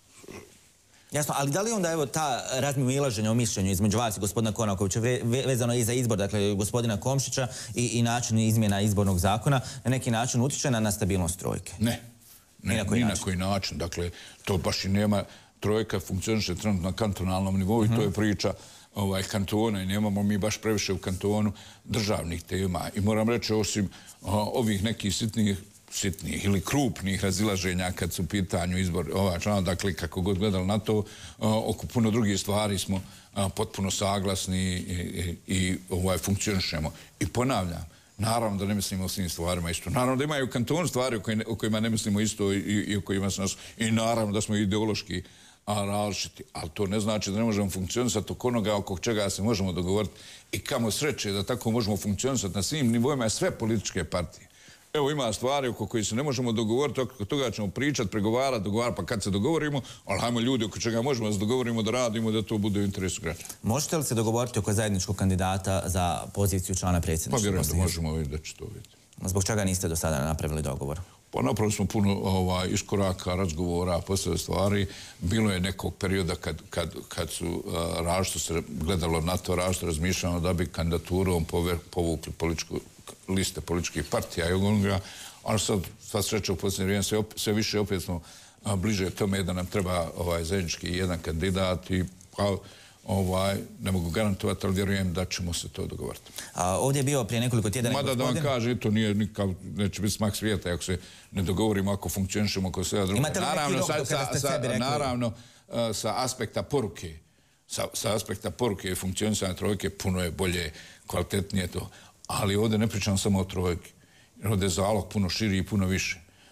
Jasno, ali da li onda evo ta razmimoilaženja o mišljenju između vas i gospodina Konakovića vezano i za izbor, dakle gospodina Komšića i, i način izmjena izbornog zakona na neki način utječe na stabilnost trojke? Ne, ne, ni na koji, ni način. Na koji način. Dakle, to baš i nema, trojka funkcioniše trenutno na kantonalnom nivou i mm-hmm. to je priča ovaj, kantona i nemamo mi baš previše u kantonu državnih tema. I moram reći, osim o, ovih nekih sitnih sitnih ili krupnih razilaženja kad su u pitanju izbor ova člana, dakle kako god gledali na to, oko puno drugih stvari smo potpuno saglasni i, i, i ovaj, funkcionišemo. I ponavljam, naravno da ne mislimo o svim stvarima isto. Naravno da imaju kanton stvari o, koj, o kojima ne mislimo isto i, i o kojima se nas... I naravno da smo ideološki a, različiti. Ali to ne znači da ne možemo funkcionisati oko onoga oko čega se možemo dogovoriti i kamo sreće da tako možemo funkcionisati na svim nivoima sve političke partije. Evo ima stvari oko koje se ne možemo dogovoriti, oko toga ćemo pričati, pregovarati, dogovarati, pa kad se dogovorimo, ali hajmo ljudi oko čega možemo da se dogovorimo, da radimo, da to bude u interesu građana. Možete li se dogovoriti oko zajedničkog kandidata za poziciju člana predsjedništva? Pa vjerujem da možemo vidjeti da će to vidjeti. Zbog čega niste do sada napravili dogovor? Pa napravili smo puno ovaj, iskoraka, razgovora, poslije stvari. Bilo je nekog perioda kad, kad, kad su uh, različito se gledalo na to, različito razmišljano da bi kandidaturom povukli političku liste političkih partija i onoga, ali sad, sad sreće u posljednje vrijeme sve, sve više opet smo a, bliže tome da nam treba ovaj, zajednički jedan kandidat i pa, ovaj, ne mogu garantovati, ali vjerujem da ćemo se to dogovoriti. A ovdje je bio prije nekoliko tjedana... Mada da vam kaže, to nije nikav, neće biti smak svijeta ako se ne dogovorimo, ako funkcionišemo oko svega druga. Imate li neki rok kada ste sebi rekli? Naravno, a, sa aspekta poruke, sa, sa aspekta poruke i funkcionisanja trojke puno je bolje, kvalitetnije to. Ali ovdje ne pričam samo o trojki. Ovdje je zalog puno širi i puno više.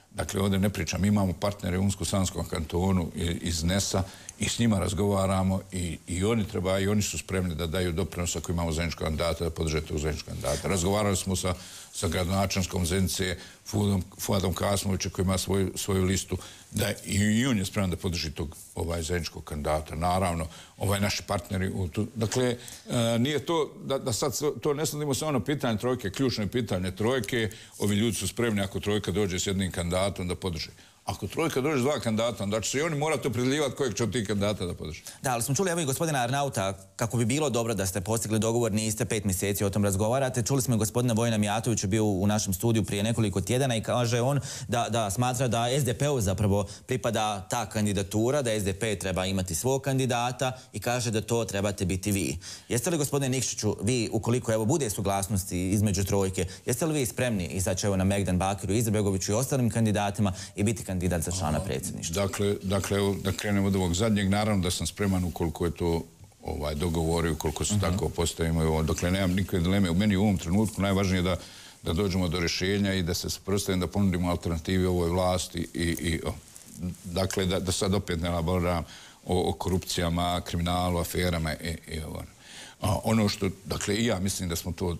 Dakle, ovdje ne pričam. Imamo partnere u Unsko-Sanskom kantonu iz N E S-a i s njima razgovaramo i oni treba, i oni su spremni da daju doprinos ako imamo zajedničkog kandidata, da podrže tog zajedničkog kandidata. Razgovarali smo sa sa gradonačelnikom Zenice, Fuadom Kasmovića koji ima svoju listu, da i on je spreman da podrži tog zajedničkog kandidata. Naravno, ovaj naši partneri. Dakle, nije to, da sad to ne sledimo sa ono pitanje trojke, ključno je pitanje trojke, ovi ljudi su spremni ako trojka dođe s jednim kandidatom da podrži. Ako trojka dođe s dva kandidata, onda će se i oni morati opredeljivati kojeg će od tih kandidata da podrži. Da, ali smo čuli evo i gospodina Arnauta kako bi bilo dobro da ste postigli dogovor, niste pet mjeseci o tom razgovarate. Čuli smo i gospodina Vojina Mijatovića, bio u našem studiju prije nekoliko tjedana i kaže on da smatra da S D P-u zapravo pripada ta kandidatura, da S D P treba imati svog kandidata i kaže da to trebate biti vi. Jeste li, gospodine Nikšiću, vi, ukoliko evo bude suglasnosti između trojke, jeste li vi spremni izaći evo na Megdan Bakiru, Izetbegoviću i ostalim kandidatima i biti kandidat za člana predsjedništva? Dakle, da krenemo od ovog zadnjeg, naravno da sam spreman ukoliko je to dogovori, ukoliko se tako postavimo. Dakle, nemam nikakve dileme. U meni u ovom trenutku najvažnije je da dođemo do rješenja i da se suprotstavimo, da ponudimo alternativi ovoj vlasti i dakle, da sad opet ne elaboram o korupcijama, kriminalu, aferama i ono što, dakle, i ja mislim da smo to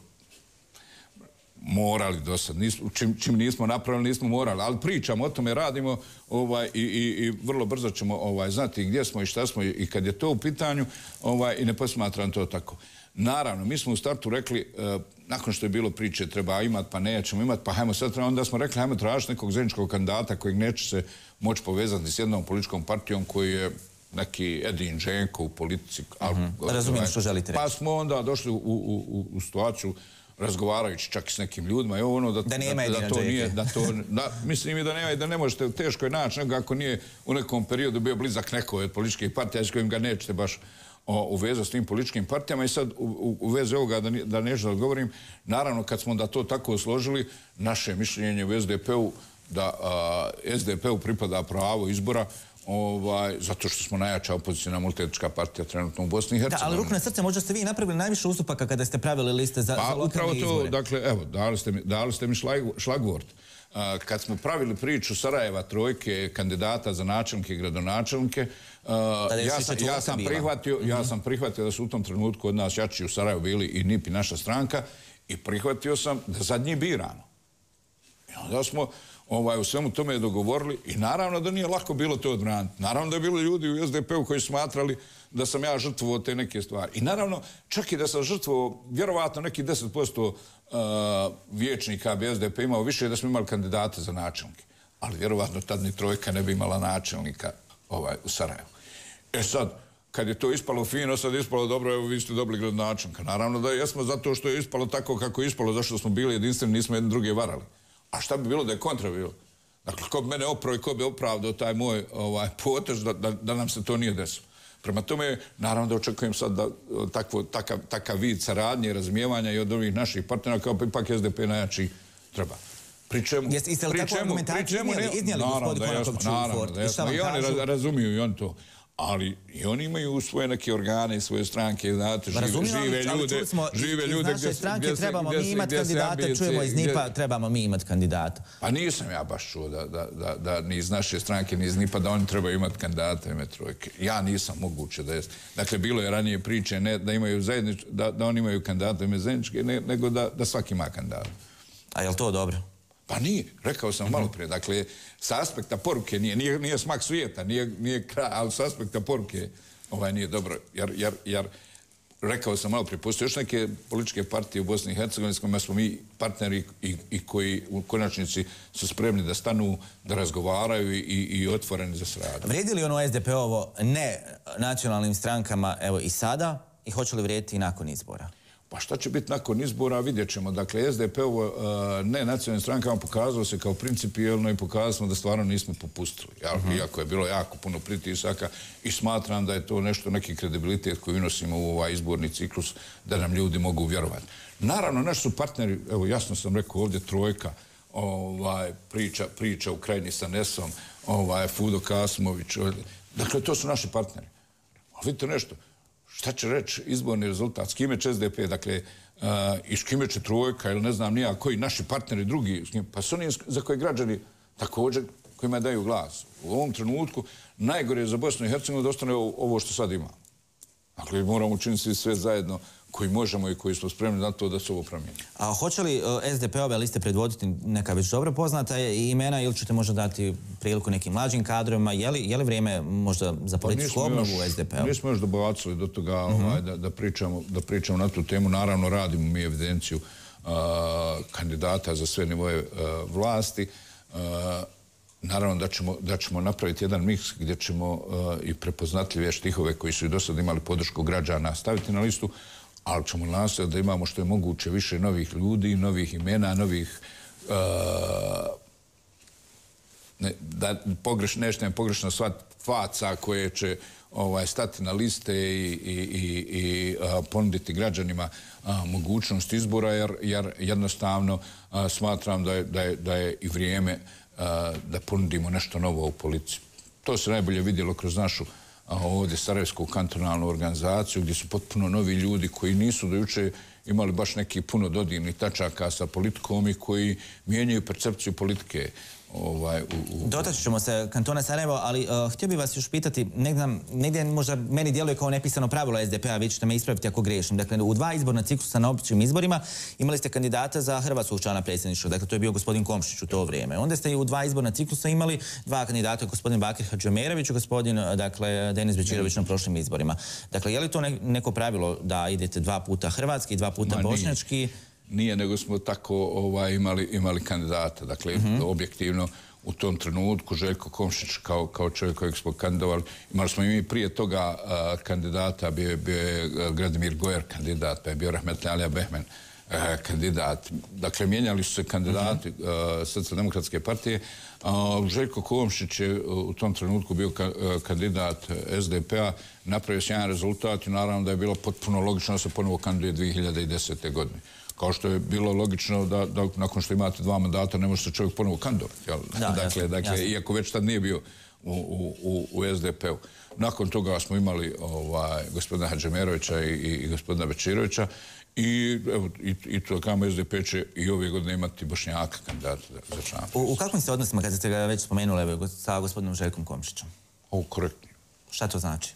morali do sad. Čim nismo napravili, nismo morali. Ali pričamo, o tome radimo i vrlo brzo ćemo znati gdje smo i šta smo i kad je to u pitanju i ne posmatram to tako. Naravno, mi smo u startu rekli, nakon što je bilo priče, treba imati pa nećemo imati, pa hajmo sad, onda smo rekli, hajmo tražiti nekog zajedničkog kandidata kojeg neće se moći povezati s jednom političkom partijom koji je neki Edin Dženko u politici. Razumijem što želite reći. Pa smo onda došli u situaciju razgovarajući čak i s nekim ljudima. Da nema Edina Dženke. Mislim i da nema i da ne možete, teško je naći nego ako nije u nekom periodu bio blizak nekoj od političkih partija s kojim ga nećete baš uvezati s tim političkim partijama. I sad u vezi ovoga da neću da odgovorim, naravno kad smo da to tako složili, naše mišljenje u S D P-u da S D P-u pripada pravo izbora zato što smo najjača opozicijna multietnička partija trenutno u Bosni i Hercegovini. Da, ali ruku na srce, možda ste vi napravili najviše ustupaka kada ste pravili liste za lokalne izbore. Pa upravo to, dakle, evo, dali ste mi šlagvort. Kad smo pravili priču Sarajeva trojke kandidata za načelnike i gradonačelnike, ja sam prihvatio da su u tom trenutku od nas jači u Sarajevu bili i N I P i naša stranka i prihvatio sam da zadnji biramo. I onda smo u svemu tome dogovorili i naravno da nije lako bilo to odbraniti. Naravno da je bilo ljudi u S D P-u koji smatrali da sam ja žrtvovao te neke stvari. I naravno, čak i da sam žrtvovao, vjerovatno neki deset posto vijećnika bi S D P imao više da smo imali kandidate za načelnike. Ali vjerovatno tad ni trojka ne bi imala načelnika u Sarajevu. E sad, kad je to ispalo fino, sad je ispalo dobro, evo vi ste dobili gradonačelnika. Naravno da jesmo zato što je ispalo tako kako je ispalo, zašto smo bili jedinstveni, nismo jedni druge varali. A šta bi bilo da je kontra bilo? Dakle, ko bi mene oprao i ko bi opravdao taj moj potez da nam se to nije desilo. Prema tome, naravno da očekujem sad takav vid saradnje, razumijevanja i od ovih naših partnera kao ipak S D P najjači treba. Pri čemu... Jeste li takvu argumentaciju iznijeli gospodin Konakoviću u Fortu? I oni razumiju i oni to. Ali i oni imaju svoje neke organe i svoje stranke, znate, žive ljude, žive ljude gdje se... Iz naše stranke trebamo mi imati kandidata, čujemo iz N I P A, trebamo mi imati kandidata. Pa nisam ja baš čuo da ni iz naše stranke, ni iz N I P A, da oni trebaju imati kandidata ime trojke. Ja nisam moguće da je... Dakle, bilo je ranije priče da imaju zajedničke, da oni imaju kandidata ime zajedničke, nego da svaki ima kandidata. A je li to dobro? Pa nije, rekao sam malo prije. Dakle, sa aspekta poruke nije, nije smak svijeta, nije kraj, ali sa aspekta poruke nije dobro. Jer, rekao sam malo prije, postoje još neke političke partije u Bosni i Hercegovini s kojima smo mi partneri i koji u konačnici su spremni da stanu, da razgovaraju i otvoreni za saradnju. Vrijedi li ono S D P-ovo ne nacionalnim strankama evo i sada i hoće li vrijediti i nakon izbora? Pa šta će biti nakon izbora, vidjet ćemo. Dakle, S D P-ovo ne nacionalnim strankama pokazalo se kao principijelno i pokazali smo da stvarno nismo popustili. Iako je bilo jako puno pritisaka i smatram da je to nešto, neki kredibilitet koji unosimo u ovaj izborni ciklus, da nam ljudi mogu vjerovati. Naravno, naši su partneri, evo jasno sam rekao ovdje trojka, priča u krajini sa N E S-om, Fudo Kasmović. Dakle, to su naši partneri. Ali vidite nešto, šta će reći izborni rezultat, s kime će S D P, dakle, i s kime će trojka ili ne znam nija koji naši partneri drugi, pa su oni za koje građani također kojima daju glas. U ovom trenutku najgore je za Bosnu i Hercegovinu da ostane ovo što sad ima. Dakle, moramo učiniti sve zajedno koji možemo i koji smo spremni na to da se ovo promijeni. A hoće li es de pe-ove liste predvoditi neka već dobro poznata imena ili ćete možda dati priliku nekim mlađim kadrovima? Je li, je li vrijeme možda za političku obnovu u es de pe-u? Nismo još dobacili do toga ovaj, da, da, pričamo, da pričamo na tu temu. Naravno, radimo mi evidenciju uh, kandidata za sve nivoje uh, vlasti. Uh, Naravno da ćemo, da ćemo napraviti jedan miks gdje ćemo uh, i prepoznatljive štihove koji su i do sada imali podršku građana staviti na listu, ali ćemo nastojati da imamo što je moguće više novih ljudi, novih imena, novih uh, ne, da pogreš, nešto ne pogrešno svat faca koje će ovaj, stati na liste i, i, i, i uh, ponuditi građanima uh, mogućnost izbora, jer, jer jednostavno uh, smatram da je, da, je, da je i vrijeme da ponudimo nešto novo u policiji. To se najbolje vidjelo kroz našu ovdje Sarajevsku kantonalnu organizaciju gdje su potpuno novi ljudi koji nisu do juče imali baš neki puno dodirnih tačaka sa politikom i koji mijenjaju percepciju politike. Ovaj, u, u... Dotaći ćemo se kantona Sarajevo, ali uh, htio bih vas još pitati, negdje, negdje možda meni djeluje kao nepisano pravilo es de pe-a, vi ćete me ispraviti ako grešim. Dakle, u dva izborna ciklusa na općim izborima imali ste kandidata za hrvatskog člana predsjedništva, dakle to je bio gospodin Komšić u to vrijeme. Onda ste i u dva izborna ciklusa imali dva kandidata, gospodin Bakir Hadžiomerović i gospodin dakle, Denis Bečirović na prošlim izborima. Dakle, je li to neko pravilo da idete dva puta hrvatski, dva puta Ma, bošnjački? Nije. Nije, nego smo tako ovaj, imali, imali kandidata. Dakle, uh-huh. objektivno u tom trenutku Željko Komšić kao, kao čovjek kojeg smo kandidovali. Imali smo i mi prije toga uh, kandidata, bio je, bio je uh, Gradimir Gojer kandidat, pa je bio Rahmetli Alija Behmen uh, kandidat. Dakle, mijenjali su se kandidati uh, Socijaldemokratske partije. Uh, Željko Komšić je u tom trenutku bio ka, uh, kandidat es de pe-a, napravio sjajan rezultat i naravno da je bilo potpuno logično da se ponovo kandiduje dvije hiljade desete. godine. Kao što je bilo logično da, da nakon što imate dva mandata ne može se čovjek ponovo kandidovati. Da, dakle, jasno, dakle, jasno. Iako već tad nije bio u, u, u es de pe-u. Nakon toga smo imali ovaj, gospodina Hadžiomerovića i, i, i gospodina Bečirovića i, evo, i, i to kamo es de pe će i ove godine imati Bošnjaka kandidata za člana. U, u kakvim ste odnosima, kad ste ga već spomenuli, evo, sa gospodinom Željkom Komšićem? O, korektno. Šta to znači?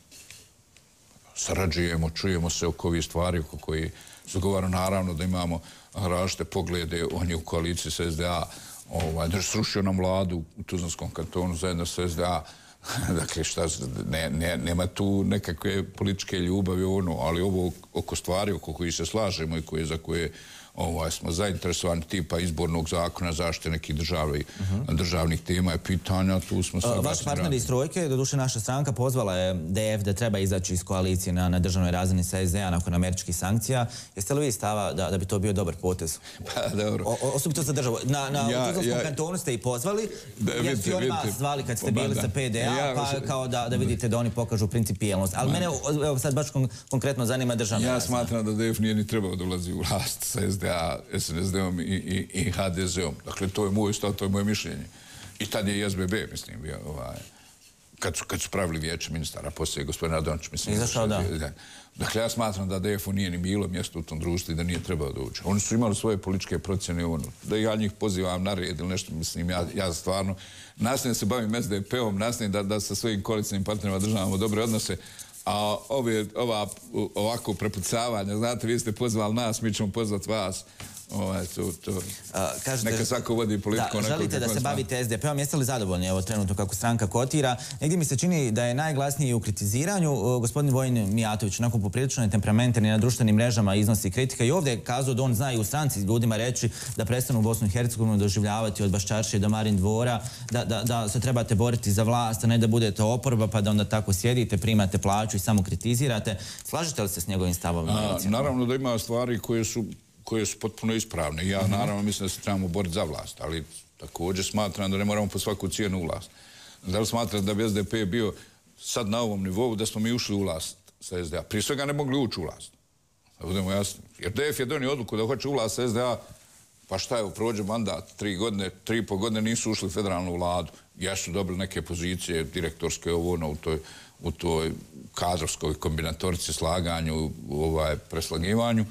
Sarađujemo, čujemo se oko ovih stvari, oko koji zagovara naravno da imamo različite poglede, on je u koaliciji s es de a, ovaj, da je srušio nam vladu u Tuzlanskom kantonu zajedno s es de a, dakle šta, ne, ne, nema tu nekakve političke ljubavi, ono, ali ovo oko stvari oko koji se slažemo i koje, za koje ovaj, smo zainteresovani tipa izbornog zakona, zaštite nekih državnih, uh-huh. državnih tema i pitanja, tu smo saglasni. Vaš partner iz Trojke, doduše naša stranka, pozvala je de ef da treba izaći iz koalicije na, na državnoj razini sa es de a nakon američkih sankcija. Jeste li vi stava da, da bi to bio dobar potez? Pa, dobro. O, osobito za državu. Na, na ja, Tuzlanskom ja, kantonu ste i pozvali, da, jer vidite, su oni vas zvali kad ste bili sa pe de a, ja, pa kao da, da vidite da oni pokažu principijelnost. Ali mene evo, sad baš kon, konkretno zanima državna Ja razina. smatram da de ef nije ni trebao da ulazi u vlast sa es de a, es en es de-om i, i, i ha de ze-om. Dakle, to je moj stav, to je moje mišljenje. I tad je i es be be, mislim, bio, ovaj, kad, su, kad su pravili vijeće ministara, poslije gospodin Radončić, mislim. Izašao, da. da. Dakle, ja smatram da de efu nije ni bilo mjesto u tom društvu i da nije trebao da uđe. Oni su imali svoje političke procjene, ono, da ja njih pozivam na red ili nešto, mislim, ja, ja stvarno nastavim se bavim es de pe-om, nastavim da, da sa svojim koalicijnim partnerima državamo dobre odnose. A ove, ova, ovako prepucavanje, znate, vi ste pozvali nas, mi ćemo pozvati vas. Ovaj, to, to. A, kažete, neka svako vodi politiku. Da, želite da se bavite es de pe-om, jeste li zadovoljni evo trenutno kako stranka kotira? Negdje mi se čini da je najglasniji u kritiziranju. Gospodin Vojin Mijatović, onako poprilično je temperamentan i na društvenim mrežama iznosi kritika i ovdje je kazao da on zna i u stranci ljudima reći da prestanu Bosnu i Hercegovinu doživljavati od Baščaršije do Marin dvora, da, da, da se trebate boriti za vlast, a ne da budete oporba pa da onda tako sjedite, primate plaću i samo kritizirate. Slažete li se s njegovim stavom? A, naravno da ima stvari koje su koje su potpuno ispravne. Ja naravno mislim da se trebamo boriti za vlast, ali također smatram da ne moramo po svaku cijenu u vlast. Da li smatram da bi es de pe bio sad na ovom nivou da smo mi ušli u vlast sa es de a? Prije svega ne mogli ući u vlast. Da budemo jasni. Jer de ef je donio odluku da hoće u vlast sa es de a, pa šta je, prođe mandat, tri godine, tri i po godine nisu ušli u federalnu vladu. Jesu dobili neke pozicije direktorske ovo ono u toj, u toj kadrovskoj kombinatorici, slaganju, ovaj, preslagivanju.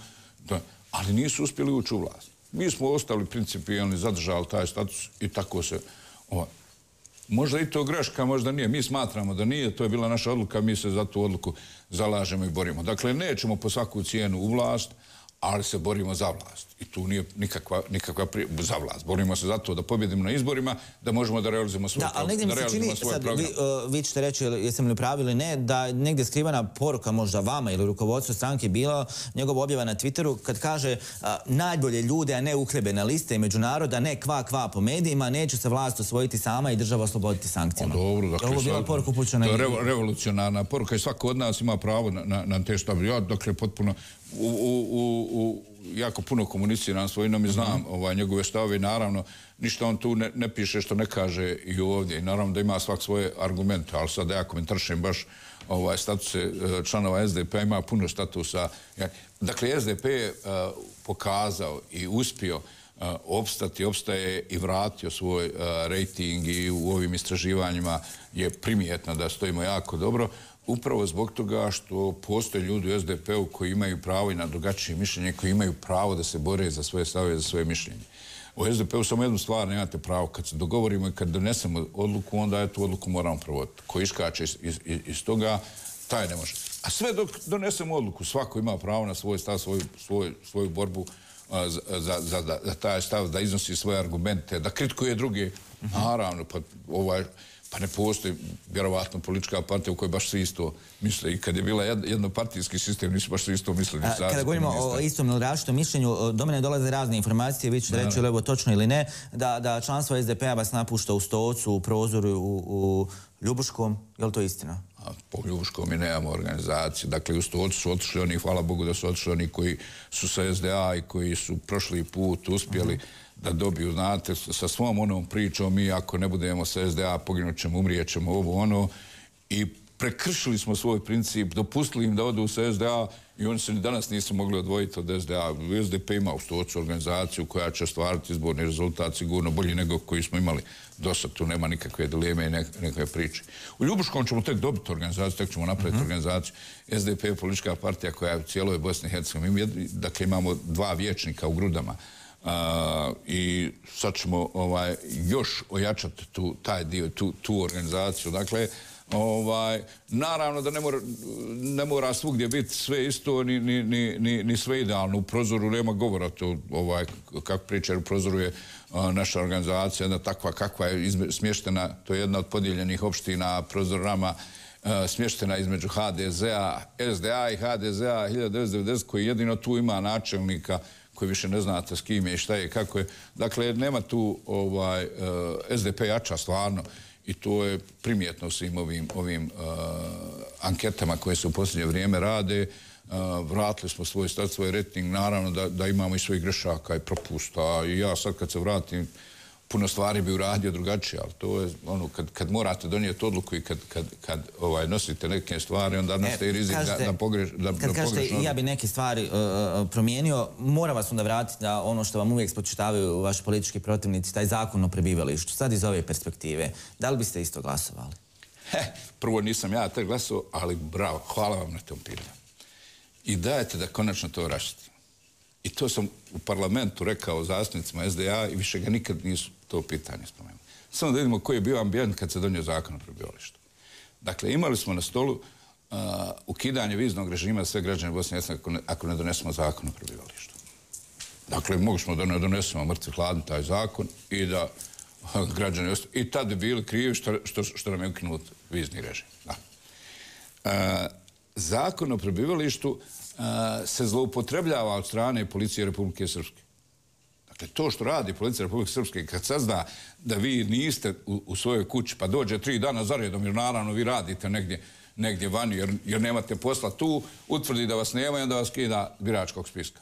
Ali nisu uspjeli ući u vlast. Mi smo ostali principijelni, zadržali taj status i tako se Možda i to greška, možda nije. Mi smatramo da nije, to je bila naša odluka, mi se za tu odluku zalažemo i borimo. Dakle, nećemo po svaku cijenu u vlast, ali se borimo za vlast. I tu nije nikakva, nikakva pri... za vlast. Borimo se za to da pobjedimo na izborima, da možemo da realizujemo svoj program. Da, ali negdje mi se čini, sad vi, uh, vi ćete reći, jesam li pravi ili ne, da je negdje skrivana poruka možda vama ili rukovodstvu stranke bila njegova objava na Twitteru kad kaže uh, najbolje ljude, a ne uhljebe na liste i međunaroda, ne kva kva po medijima, neće se vlast osvojiti sama i država osloboditi sankcijama. Dobro, dakle, ovo bila poruka upućena. To je revo, revolucionarna poruka i svako od nas ima pravo na, na, na te stavi. Ja, dakle, potpuno u, u, u, u jako puno komuniciram svojinom i znam ovaj, njegove stavove i naravno ništa on tu ne, ne piše što ne kaže i ovdje. I naravno da ima svak svoje argumente, ali sad ja komentaršem baš ovaj, statuse članova S D P-a, ima puno statusa. Dakle, S D P je uh, pokazao i uspio uh, opstati, opstaje i vratio svoj uh, rejting i u ovim istraživanjima je primijetno da stojimo jako dobro. Upravo zbog toga što postoje ljudi u S D P-u koji imaju pravo i na drugačije mišljenje, koji imaju pravo da se bore za svoje stavove, za svoje mišljenje. U S D P-u samo jednu stvar nemate pravo. Kad se dogovorimo i kad donesemo odluku, onda je tu odluku moramo provoditi. Ko iskače iz, iz, iz toga, taj ne može. A sve dok donesemo odluku, svako ima pravo na svoj stav, svoju, svoj, svoju borbu a, za, za, za, za taj stav, da iznosi svoje argumente, da kritikuje druge. Naravno, pa ovaj... Pa ne postoji vjerovatno politička partija u kojoj baš svi isto misle. I kad je bila jednopartijski sistem, nisu baš svi isto mislili. Kada govorimo o istom ili različitom mišljenju, do mene dolaze razne informacije, vi ćete reći ili ovo točno ili ne, da, da članstvo S D P-a vas napušta u Stocu, u Prozoru, u, u Ljubuškom. Je li to istina? A, po Ljubuškom mi nemamo organizaciju. Dakle, u Stocu su otišli oni, hvala Bogu da su otišli oni koji su sa S D A i koji su prošli put, uspjeli da dobiju, znate, sa svom onom pričom, mi ako ne budemo sa S D A, poginut ćemo, umrijet ćemo, ovo ono, i prekršili smo svoj princip, dopustili im da odu sa S D A i oni se ni danas nisu mogli odvojiti od S D A. S D P ima u Stocu organizaciju koja će stvariti izborni rezultat sigurno bolji nego koji smo imali do sad, tu nema nikakve dileme i nekakve priče. U Ljubuškom ćemo tek dobiti organizaciju, tek ćemo napraviti uh-huh. organizaciju. S D P je politička partija koja je u cijeloj Bosni i Hercegovini. Dakle, imamo dva vijećnika u Grudama. Uh, i sad ćemo ovaj, još ojačati tu, taj dio, tu, tu organizaciju. Dakle, ovaj, naravno da ne mora, ne mora svugdje biti sve isto ni, ni, ni, ni sve idealno. U Prozoru nema govora to, ovaj, kako priča, u Prozoru je uh, naša organizacija jedna takva kakva je izme, smještena, to je jedna od podijeljenih opština Prozorama, uh, smještena između H D Z-a, S D A i H D Z-a hiljadu devetsto devedeset koji jedino tu ima načelnika koji više ne znate s kim je i šta je i kako je. Dakle, nema tu ovaj, uh, S D P jača stvarno i to je primjetno svim ovim, ovim uh, anketama koje se u posljednje vrijeme rade. Uh, vratili smo svoj stat, svoj rating, naravno da, da imamo i svojih grešaka i propusta. I ja sad kad se vratim, puno stvari bi uradio drugačije, ali to je ono, kad, kad morate donijeti odluku i kad, kad, kad ovaj, nosite neke stvari, onda nosite i rizik da, da, pogreš, da, kad da kažete i ja bi neke stvari uh, promijenio, mora vas onda vratiti na ono što vam uvijek spočitavaju vaši politički protivnici, taj zakon o prebivalištu. Sad iz ove perspektive, da li biste isto glasovali? He, prvo nisam ja te glasao, ali bravo, hvala vam na tom pitanju. I dajte da konačno to raštite. I to sam u parlamentu rekao zastupnicima S D A i više ga nikad nisu to pitanje spomenuli. Samo da vidimo koji je bio ambijent kad se donio zakon o prebivalištu. Dakle, imali smo na stolu uh, ukidanje viznog režima za sve građane Bosne i Hercegovine ako, ako ne donesemo zakon o prebivalištu. Dakle, mogli smo da ne donesemo mrtvi hladni taj zakon i da uh, građani ostaju. I tad bi bili krivi što, što, što nam je ukinut vizni režim. Da. Uh, zakon o prebivalištu Uh, se zloupotrebljava od strane policije Republike Srpske. Dakle, to što radi policija Republike Srpske, kad sazna da vi niste u, u svojoj kući, pa dođe tri dana zaredom, jer naravno vi radite negdje, negdje vani, jer, jer nemate posla tu, utvrdi da vas nema i onda vas skida biračkog spiska.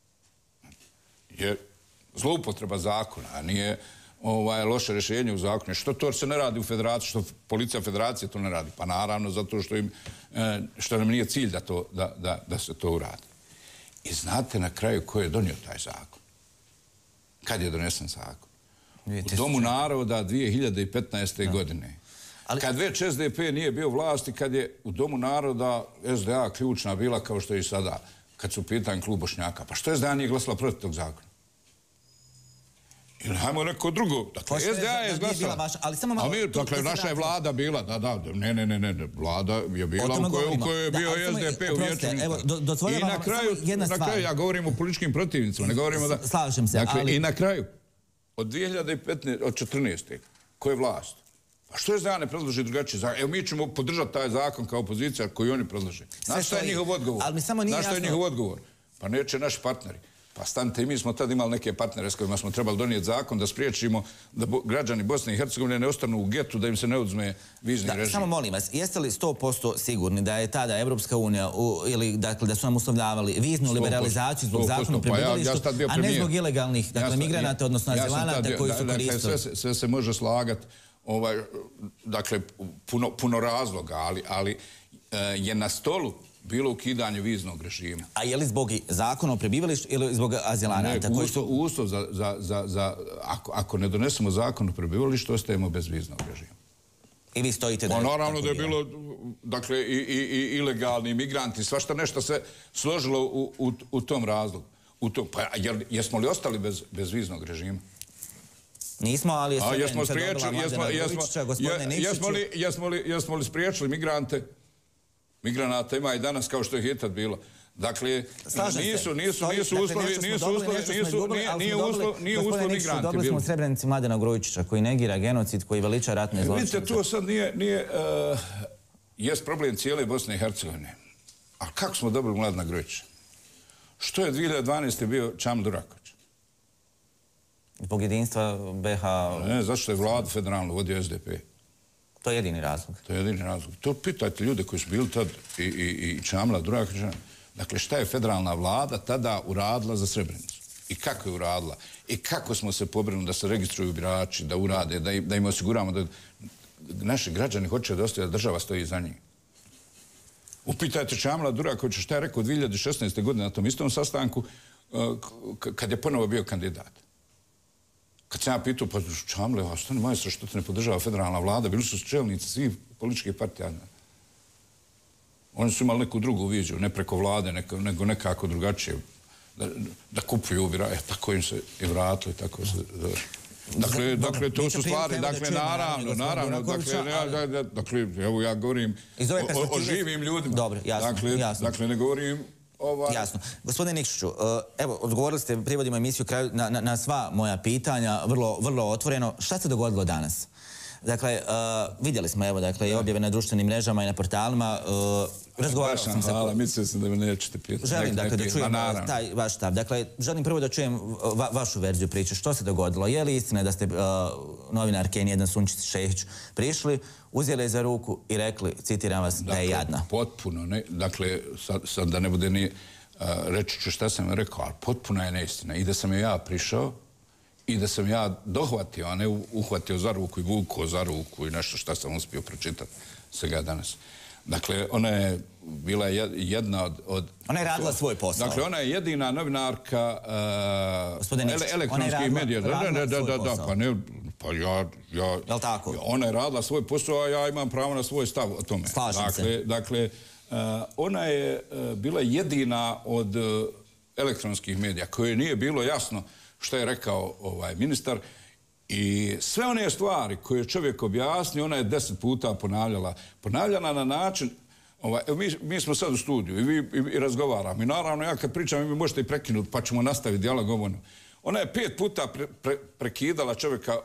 Jer zloupotreba zakona, a nije ovaj, loše rješenje u zakonu. Što to se ne radi u federaciji, što policija federacije to ne radi? Pa naravno zato što, im, što nam nije cilj da, to, da, da, da se to uradi. I znate na kraju ko je donio taj zakon? Kad je donesen zakon? U Domu naroda dvije hiljade petnaeste. Da. godine. Ali... Kad već S D P nije bio vlast i kad je u Domu naroda S D A ključna bila kao što je i sada, kad su pitanju klub Bošnjaka. Pa što S D A nije glasila protiv tog zakona? Ili hajmo neko drugo. Dakle, S D A je izglasala. Ali samo malo... Dakle, naša je vlada bila, da, da, ne, ne, ne, ne, vlada je bila u kojoj je bio S D P u vijeću ministara. I na kraju, na kraju, ja govorim o političkim protivnicima, ne govorimo da... Slažem se, ali... I na kraju, od dvije hiljade petnaeste, od četrnaeste. Ko je vlast? A što je S D A ne predloži drugačiji zakon? Evo mi ćemo podržati taj zakon kao opozicija koji oni predlože. Znaš što je njihov odgovor? Znaš što je njihov odgovor? Pa neće naši partneri. Pa stanite, i mi smo tad imali neke partnere s kojima smo trebali donijeti zakon da spriječimo da građani Bosne i Hercegovine ne ostanu u getu, da im se ne uzme vizni režim. Samo molim vas, jeste li sto posto sigurni da je tada Evropska unija ili da su nam uslovljavali viznu liberalizaciju zbog zakona o prebivalištu, a ne zbog ilegalnih migranata, odnosno azilanata koji su koristili? Sve se može slagati, dakle, puno razloga, ali je na stolu bilo ukidanje viznog režima. A je li zbog zakona o prebivalištu ili zbog azilanata? Uslov za, ako ne donesemo zakon o prebivalištu, ostajemo bez viznog režima. I vi stojite da je... Naravno da je bilo, dakle, i ilegalni migranti, svašta nešto se složilo u tom razlogu. Pa jesmo li ostali bez viznog režima? Nismo, ali je Slovenija dobila Mladena Grujičića, gospodine Nikšiću. Jesmo li spriječili migrante? Migranata ima i danas kao što je i tad bilo. Dakle, nisu, nisu, nisu uslovi, nisu uslovi, nisu, nije uslov, nije uslov migranti. Dobili smo u Srebrenici Mladena Grujičića koji negira genocid, koji veliča ratne zločine. Vidite, to sad nije, nije, jest problem cijele Bosne i Hercegovine. A kako smo dobili Mladena Grujičića? Što je dvije hiljade dvanaeste bio Čamil Duraković? Zbog jedinstva B H... Ne, zašto je vladu federalno vodio S D P. To je jedini razlog. To je jedini razlog. To pitajte ljude koji su bili tad i Čamila Durakovića. Dakle, šta je federalna vlada tada uradila za Srebrenicu? I kako je uradila? I kako smo se pobrinuli da se registruju birači, da urade, da im osiguramo da naši građani hoće da ostaje da država stoji iza njih. Upitajte Čamila Durakovića šta je rekao dvije hiljade šesnaeste. godine na tom istom sastanku kad je ponovo bio kandidat. Kad sam ja pitao, pa Čamile, a što ne majstor, što te ne podržava federalna vlada? Bili su čelnici svih političkih partija. Oni su imali neku drugu viziju, ne preko vlade, nego nekako drugačije. Da kupuju ubiraje, tako im se i vratili, tako se... Dakle, to su stvari, dakle, naravno, naravno, dakle, evo ja govorim o živim ljudima. Dobro, jasno. Dakle, ne govorim... Jasno. Gospodine Nikšiću, evo, odgovorili ste, privodimo emisiju kraju na sva moja pitanja, vrlo otvoreno. Šta se dogodilo danas? Dakle, vidjeli smo, evo, dakle, i objave na društvenim mrežama i na portalima. Razgovarao sam sa... Hvala, mislio sam da me nećete pitati. Želim, dakle, da čujem taj vaš stav. Dakle, želim prvo da čujem vašu verziju priče. Što se dogodilo? Je li istina da ste novinarke N jedan Sunčić Šehić prišli, uzeli za ruku i rekli, citiram vas, da je jadna? Potpuno, ne. Dakle, sad da ne bude ni... Reći ću šta sam rekao, ali potpuno je neistina. I da sam je ja prišao, i da sam ja dohvatio, a ne uhvatio za ruku i vukao za ruku i nešto šta sam uspio pročitati svega danas. Dakle, ona je bila jedna od... Ona je radila svoj posao. Dakle, ona je jedina novinarka elektronskih medija. Da, da, da, da, pa ne, pa ja... Jel' tako? Ona je radila svoj posao, a ja imam pravo na svoj stav o tome. Slažem se. Dakle, ona je bila jedina od elektronskih medija koje nije bilo jasno što je rekao ministar i sve one stvari koje je čovjek objasnio, ona je deset puta ponavljala. Ponavljala na način, mi smo sad u studiju i vi razgovaramo i naravno ja kad pričam vi možete i prekinuti pa ćemo nastaviti dijalog ovo. Ona je pet puta prekidala čovjeka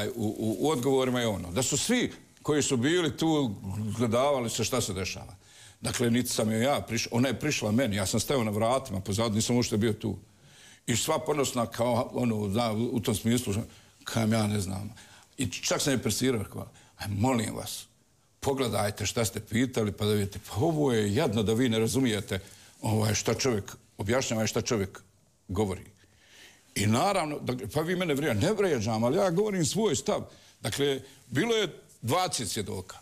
u odgovorima i ono. Da su svi koji su bili tu gledavali se šta se dešava. Dakle, niti sam je ja prišla, ona je prišla meni, ja sam stajao na vratima pozad, nisam uopšte bio tu. I sva ponosna kao, ono, u tom smislu, kajem ja ne znam. I čak sam je presirao, rekao, aj, molim vas, pogledajte šta ste pitali, pa da vidite, pa ovo je jadno da vi ne razumijete šta čovjek objašnjava i šta čovjek govori. I naravno, pa vi mene vrijeđam, ne vrijeđam, ali ja govorim svoj stav. Dakle, bilo je dvadeset svjedoka.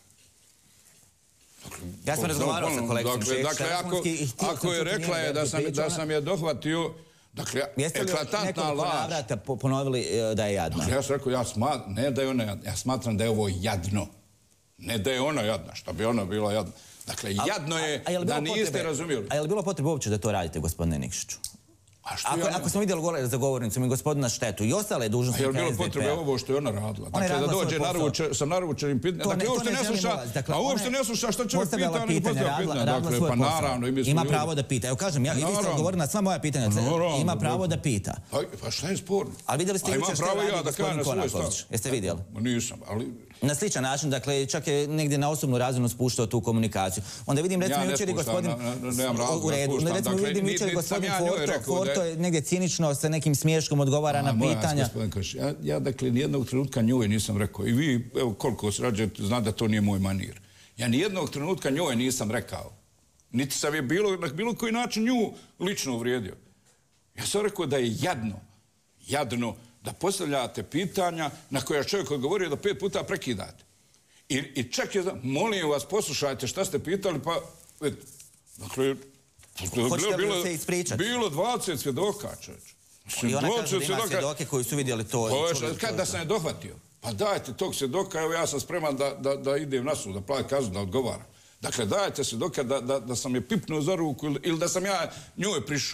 Ja sam razgovarao sa kolegicom Šehić. Dakle, ako je rekla je da sam je dohvatio, dakle, eklatantna laž. Jeste li ponovili da je jadna? Ja sam rekao, ne da je ona jadna, ja smatram da je ovo jadno. Ne da je ona jadna, šta bi ona bila jadna. Dakle, jadno je da niste razumijeli. A je li bilo potrebe uopće da to radite, gospodine Nikšiću? Ako smo vidjeli gore za govornicom i gospodina Štetu i ostale dužnostnike S D P-a... Je li bilo potrebe ovo što je ona radila? Dakle, da dođe sa naručenim pitanjem. Dakle, uopšte ne sluša, a uopšte ne sluša što će me pitanje i postavlja pitanja. Dakle, pa naravno, i mi smo ljudi. Ima pravo da pita. Evo kažem, ja i vi ste odgovorili na sva moja pitanja. Ima pravo da pita. Pa šta je sporno? Ali vidjeli ste jučer što je radio gospodin Konaković. Jeste vidjeli? Nisam, ali... Na sličan način, dakle, čak je negdje na osobnu razinu spuštao tu komunikaciju. Onda vidim, recimo, jučer i gospodin... U redu. Recimo, vidim jučer i gospodin Forto je negdje cinično sa nekim smiješkom odgovara na pitanja. Ja, dakle, nijednog trenutka njoj nisam rekao. I vi, evo, koliko se rađete, zna da to nije moj manir. Ja nijednog trenutka njoj nisam rekao. Niti sam je bilo, na bilo koji način nju lično uvrijedio. Ja sam rekao da je jadno, jadno da postavljate pitanja na koja čovjek odgovorio da pet puta prekidate. I, i čak je, molim vas, poslušajte šta ste pitali, pa, dakle, hoćete li se ispričati? Bilo dvadeset svjedoka, čovječ. I ona kaže da ima svjedoke koji su vidjeli to. Kad da sam je dohvatio? Pa dajte tog svjedoka, evo ja sam spreman da idem na sud, da plavi kaznu, da odgovaram. Dakle, dajte svjedoka da sam je pipnuo za ruku ili da sam ja njoj prišao.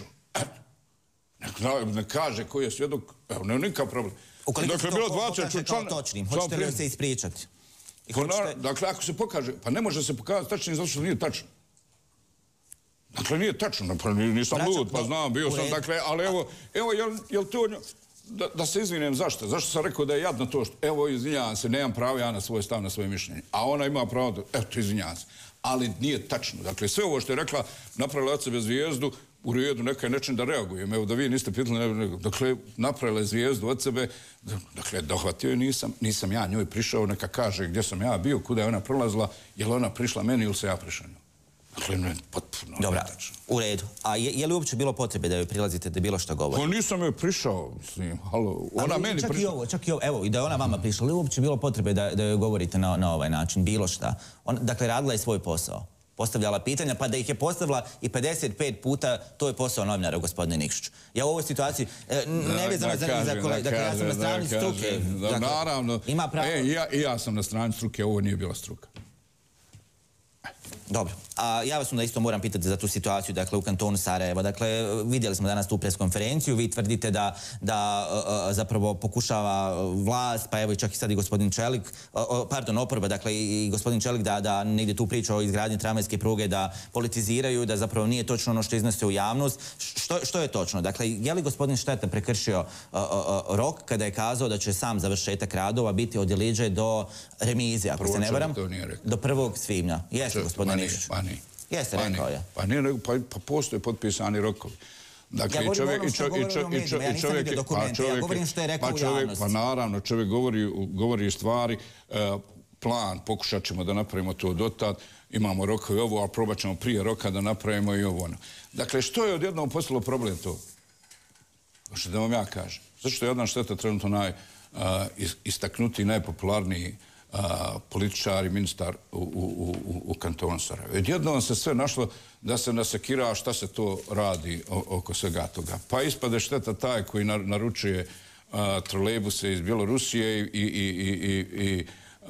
Ne kaže koji je svjedok, evo, nema nikakav problem. Ukoliko se to pokaže kao točnim, hoćete li se ispričati? Dakle, ako se pokaže, pa ne može se pokazati tačnim zato što nije tačno. Dakle, nije tačno, nisam lud, pa znam, bio sam, dakle, ali evo, evo, jel to, da se izvinem zašto? Zašto sam rekao da je jadno to što, evo, izvinjavam se, nemam pravo ja na svoj stav, na svoje mišljenje, a ona ima pravo da, eto, izvinjavam se, ali nije tačno. Dakle, sve ovo što je rekla, napravila od sebe zvijezdu, u redu, neka je nečin da reagujem, evo, da vi niste pitali, dakle, napravila je zvijezdu od sebe, dakle, dohvatio je nisam, nisam ja njoj prišao, neka kaže gdje sam ja bio, kuda je ona prolazila, je li ona prišla meni ili se ja prišao njoj. Dakle, ne, potpuno netačno. U redu. A je li uopće bilo potrebe da joj prilazite da bilo što govori? Pa nisam joj prišao, mislim, halo, ona meni prišao. Čak i ovo, čak i ovo, evo, i da je ona vama prišla, li uopće bilo potrebe da joj govorite na ovaj način, bilo šta? Dakle, radila je svoj posao. Postavljala pitanja, pa da ih je postavila i pedeset pet puta, to je posao novinara, gospodine Nikšić. Ja u ovoj situaciji, nevezano za kolega, dakle, ja sam na strani struke. Naravno, i ja sam na strani struke, ovo nije bila struka. Dobro. A ja vas onda isto moram pitati za tu situaciju, dakle, u kantonu Sarajevo. Dakle, vidjeli smo danas tu preskonferenciju, vi tvrdite da zapravo pokušava vlast, pa evo i čak i sad i gospodin Čelik, pardon, oporba, dakle, i gospodin Čelik da negdje tu priča o izgradnji tramvajske pruge, da politiziraju, da zapravo nije točno ono što iznose u javnost. Što je točno? Dakle, je li gospodin Šteta prekršio rok kada je kazao da će sam završetak radova biti od Iliđe do Remize, ako se ne varam, do prvog svibnja? Jeste, gospodine Nikšić? Pa nije. Jeste, rekao je. Pa nije, pa postoje potpisani rokovi. Ja govorim ono što govorim o medijima, ja nisam vidio dokumente, ja govorim što je rekao u javnosti. Pa naravno, čovjek govori stvari, plan, pokušat ćemo da napravimo to dotad, imamo rokovi ovo, a probat ćemo prije roka da napravimo i ovo ono. Dakle, što je odjednom postalo problem to? Što da vam ja kažem. Zašto je Adnan Šteta trenutno najistaknutiji, najpopularniji političar i ministar u kantonu Sarajevo. Odjednom se sve našlo da se nasekira šta se to radi oko svega toga. Pa ispade Šteta taj koji naručuje trolejbuse iz Bjelorusije i,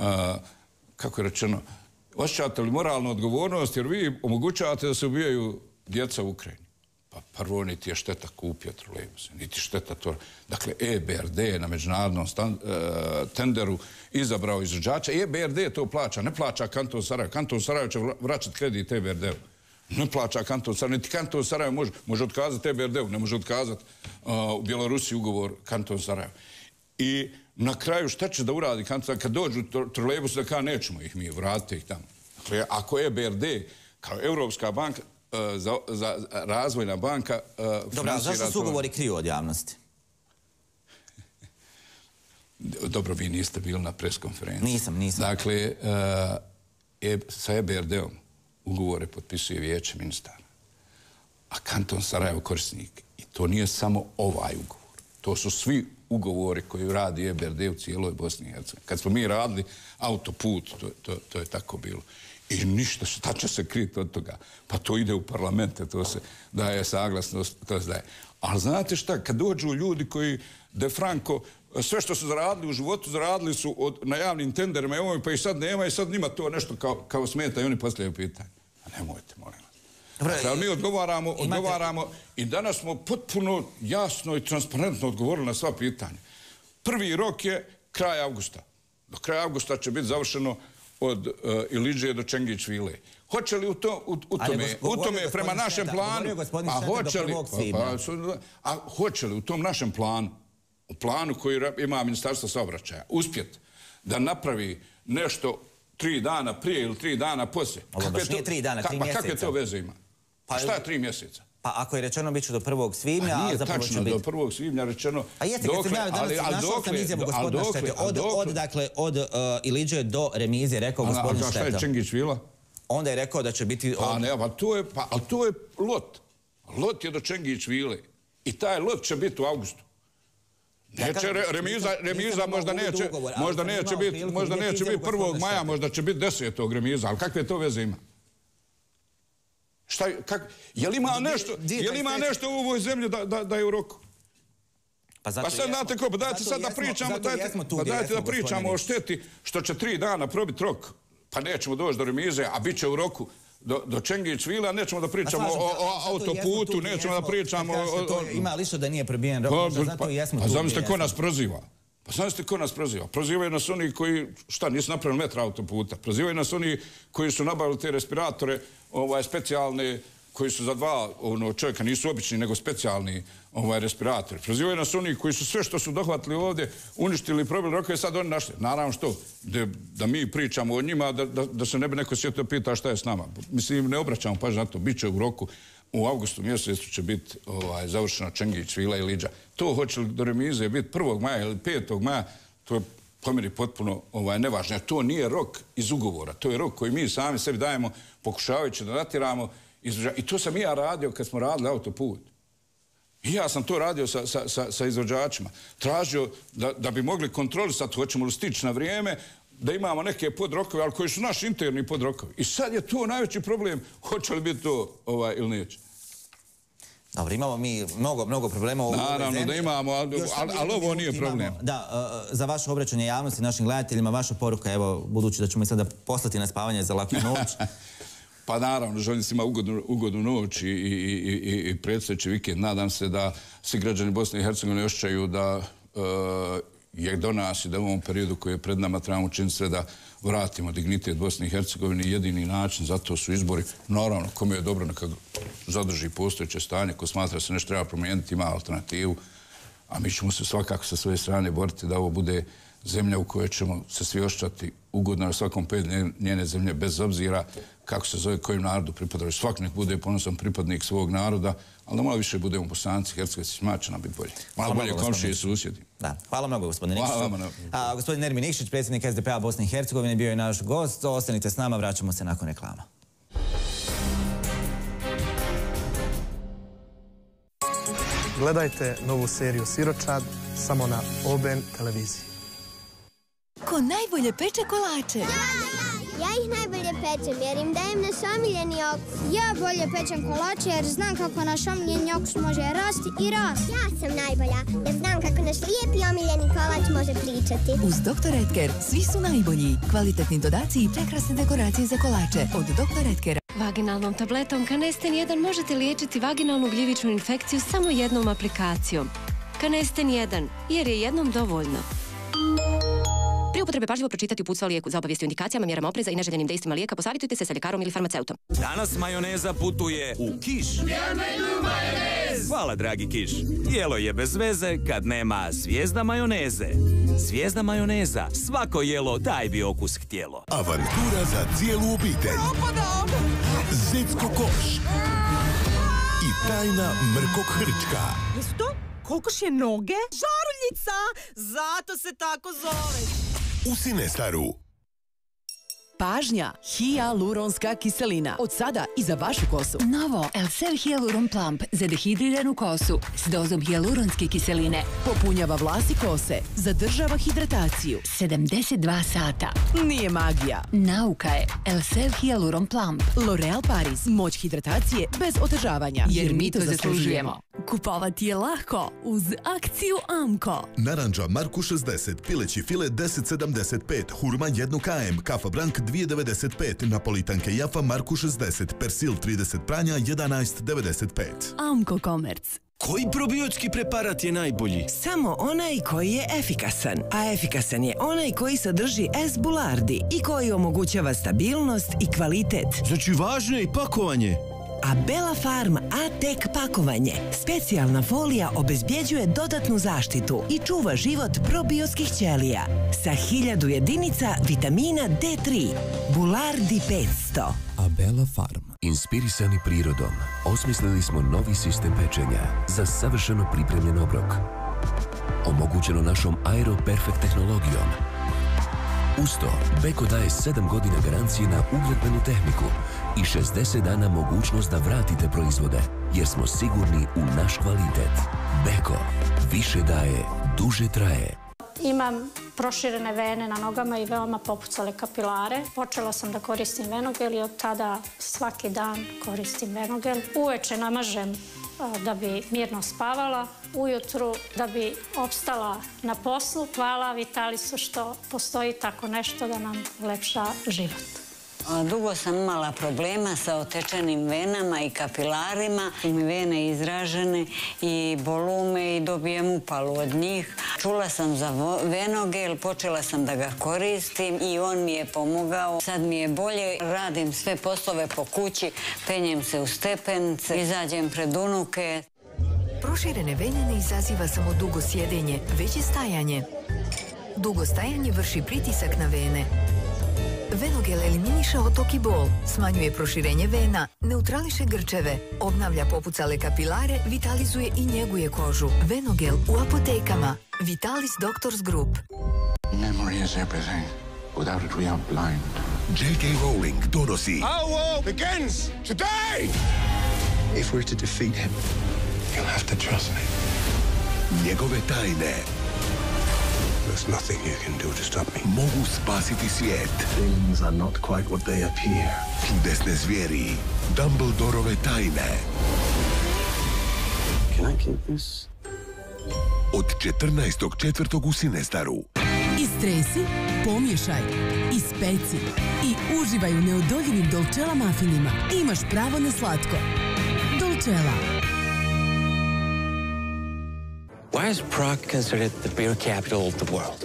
kako je rečeno, osjećate li moralnu odgovornost jer vi omogućavate da se ubijaju djeca u Ukrajini? Pa prvo niti je Šteta kupio trolejbuse, niti Šteta to... Dakle, E B R D na međunarodnom tenderu izabrao izvođača i E B R D to plaća, ne plaća kanton Sarajevo. Kanton Sarajevo će vraćati kredit E B R D-u. Ne plaća kanton Sarajevo, niti kanton Sarajevo može otkazati E B R D-u, ne može otkazati u Bjelorusiji ugovor kanton Sarajevo. I na kraju šta će da uradi kanton Sarajevo? Kad dođu trolejbuse, da kao nećemo ih mi, vratite ih tamo. Dakle, ako E B R D kao Europska banka, za razvojna banka... Dobro, a zašto su ugovori kriju od javnosti? Dobro, vi niste bili na preskonferenciji. Nisam, nisam. Dakle, sa E B R D-om ugovore potpisuje vijeće ministara, a kanton Sarajevo korisnik. I to nije samo ovaj ugovor. To su svi ugovori koji radi E B R D u cijeloj Bosni i Hercegovini. Kad smo mi radili autoput, to je tako bilo. I ništa, šta će se kriti od toga? Pa to ide u parlamente, to se daje saglasnost, to se daje. Ali znate šta, kad dođu ljudi koji de franco, sve što su zaradili u životu, zaradili su na javnim tenderima, pa i sad nema i sad njima to nešto kao smeta i oni postavljaju pitanje. A nemojte, molim vas. Ali mi odgovaramo, odgovaramo i danas smo potpuno jasno i transparentno odgovorili na sva pitanja. Prvi rok je kraj avgusta. Do kraja avgusta će biti završeno od Ilidžije do Čengić vile. Hoće li u tome, prema našem planu, a hoće li, a hoće li u tom našem planu, u planu koji ima Ministarstvo saobraćaja, uspjeti da napravi nešto tri dana prije ili tri dana poslije? Ovo baš nije tri dana, tri mjeseca. Kakve to veze ima? Šta je tri mjeseca? Pa ako je rečeno bit će do prvog svibnja, a zapravo će biti... Nije tačno, do prvog svibnja rečeno... A jeste, kad sam ja danas našao sam izjavu gospodina Štete, od Ilidže do Remizije, rekao gospodin Šteta. A šta je Čengić vila? Onda je rekao da će biti... Pa ne, ali to je lot. Lot je do Čengić vile. I taj lot će biti u avgustu. Neće, remiza možda neće, možda neće biti, možda neće biti prvog maja, možda će biti desetog remiza, ali kakve to veze ima? Šta, kak, je li ima nešto, je li ima nešto u ovoj zemlji da je u roku? Pa sad znate ko, pa dajte sad da pričamo, dajte da pričamo o šteti što će tri dana probiti rok, pa nećemo doći do remize, a bit će u roku do Čengić vila, nećemo da pričamo o autoputu, nećemo da pričamo o... Ima li što da nije prebijen rok, zato i jesmo tu. Pa zamislite ko nas proziva. Pa zamislite ko nas proziva. Prozivaju nas oni koji, šta, nisu napravili metra autoputa. Prozivaju nas oni koji su nabavili te respiratore specijalne, koji su za dva čovjeka, nisu obični, nego specijalni respiratori. Prozivaju nas oni koji su sve što su dohvatili ovdje, uništili, probili rokove, sad oni našli. Naravno što, da mi pričamo o njima, da se ne bi neko sjetio pita šta je s nama. Mislim, ne obraćamo pažnju na to, bit će u roku. U avgustu mjesecu će biti završena Čengić vila i Ilidža. To hoće li do remize biti prvog maja ili petog maja, to je po meni potpuno nevažno. To nije rok iz ugovora, to je rok koji mi sami sebi dajemo, pokušavajući da natjeramo. I to sam i ja radio kad smo radili autoput. I ja sam to radio sa izvođačima. Tražio da bi mogli kontrolisati, hoćemo li stići na vrijeme, da imamo neke podrokove, ali koji su naši interni podrokovi. I sad je to najveći problem, hoće li biti to ili neće. Dobro, imamo mi mnogo, mnogo problema u ovoj zemlji. Naravno da imamo, ali ovo nije problem. Da, za vaše obraćanje javnosti, našim gledateljima, vaša poruka, evo, budući da ćemo i sada poslati na spavanje za laku noć. Pa naravno, želim svima ugodnu noć i predstojeći vikend. Nadam se da svi građani Bosne i Hercegovine osjećaju da je do nas i da u ovom periodu koji je pred nama trebamo učiniti sve da vratimo dignitet Bosne i Hercegovine. Jedini način za to su izbori. Naravno, kome je dobro neka zadrži postojeće stanje, ko smatra da se nešto treba promijeniti, ima alternativu. A mi ćemo se svakako sa svoje strane boriti da ovo bude zemlja u kojoj ćemo se svi osjećati ugodno na svakom pedu njene zemlje, bez obzira kako se zove, kojim narodu pripadaju. Svak nek bude ponosan pripadnik svog naroda, ali da malo više budemo Bosanci, Hercegovci, sma će nam biti bolje. Malo bolje komšije i susjedi. Hvala mnogo, gospodine Nikšiću. Gospodin Nermin Nikšić, predsjednik S D P-a Bosne i Hercegovine, bio je naš gost. Ostanite s nama, vraćamo se nakon reklama. Gledajte novu seriju Siročad samo na O B N televiziji. Ko najbolje peče kolače? Ja ih najbolje pečem jer im dajem naš omiljeni okus. Ja bolje pečem kolače jer znam kako naš omiljeni okus može rasti i rasti. Ja sam najbolja jer znam kako naš lijepi omiljeni kolač može pričati. Uz doktor Edgar svi su najbolji. Kvalitetni dodaci i prekrasne dekoracije za kolače od doktor Edgara. Vaginalnom tabletom Canesten jedan možete liječiti vaginalnu gljivičnu infekciju samo jednom aplikacijom. Canesten jedan, jer je jednom dovoljno. Prije upotrebe pažljivo pročitati uputstvo o lijeku. Za obavijesti o indikacijama, mjerama opreza i neželjenim dejstvima lijeka posavitujte se sa ljekarom ili farmaceutom. Danas majoneza putuje u Kiš. Hvala, dragi Kiš. Jelo je bez veze kad nema Zvijezda majoneze. Zvijezda majoneza. Svako jelo taj bi okus htjelo. Avantura za cijelu obitelj. Zecko koš. I tajna mrkog hrčka. Jesu to kokošje noge? Žaruljica! Zato se tako zove. U Cinestaru. Pažnja, hijaluronska kiselina. Od sada i za vašu kosu. Novo Elseve Hyaluron Plump za dehidriranu kosu s dozom hijaluronske kiseline. Popunjava vlas i kose, zadržava hidrataciju. sedamdeset dva sata. Nije magija. Nauka je Elseve Hyaluron Plump. L'Oreal Paris. Moć hidratacije bez otežavanja. Jer mi to zaslužujemo. Kupovati je lako uz akciju Amko. Naranđa Marku šezdeset, pileći file deset sedamdeset pet, hurma jedan kilogram, kafa Brank dvije devedeset pet, napolitanke Jafa Marku šezdeset, persil trideset pranja jedanaest devedeset pet. Amko Komerc. Koji probiotski preparat je najbolji? Samo onaj koji je efikasan. A efikasan je onaj koji sadrži S-Bulardi i koji omogućava stabilnost i kvalitet. Znači važno je i pakovanje. Abela Farm A-Tek pakovanje. Specijalna folija obezbjeđuje dodatnu zaštitu i čuva život probiotskih ćelija. Sa hiljadu jedinica vitamina D tri. Bulardi petsto. Abela Farm. Inspirisani prirodom, osmislili smo novi sistem pečenja za savršeno pripremljen obrok. Omogućeno našom Aero Perfect tehnologijom. Uz to, Beko daje sedam godina garancije na ugradbenu tehniku i šezdeset dana mogućnost da vratite proizvode, jer smo sigurni u naš kvalitet. Beko. Više daje, duže traje. Imam proširene vene na nogama i veoma popucale kapilare. Počela sam da koristim Venogel i od tada svaki dan koristim Venogel. Uveče namažem da bi mirno spavala, ujutru da bi opstala na poslu. Hvala Vitalisu što postoji tako nešto da nam ulepša život. Dugo sam imala problema sa otečenim venama i kapilarima. Mi vene izražene i bolume i dobijem upalu od njih. Čula sam za Venogel, počela sam da ga koristim i on mi je pomogao. Sad mi je bolje, radim sve poslove po kući, penjem se u stepenice, izađem pred unuke. Proširene vene ne izaziva samo dugo sjedenje, već i stajanje. Dugo stajanje vrši pritisak na vene. Venogel eliminiše otok i bol, smanjuje proširenje vena, neutrališe grčeve, obnavlja popucale kapilare, vitalizuje i njeguje kožu. Venogel u apotekama. Vitalis Doctors Group. Memory is everything. Without it we are blind. J K. Rowling donosi Our war begins today! If we're to defeat him, you'll have to trust me. njegove tajne. There's nothing you can do to stop me. Mogu spasiti svijet. Things are not quite what they appear. Čudesne zvijeri. Dumbledorove tajne. Can I keep this? Od četrnaestog četvrtog u Cinestaru. Istresi, pomiješaj, ispeci i uživaj u neodoljivim Dolcella mafinima. Imaš pravo na slatko. Dolcella. Why is Prague considered the beer capital of the world?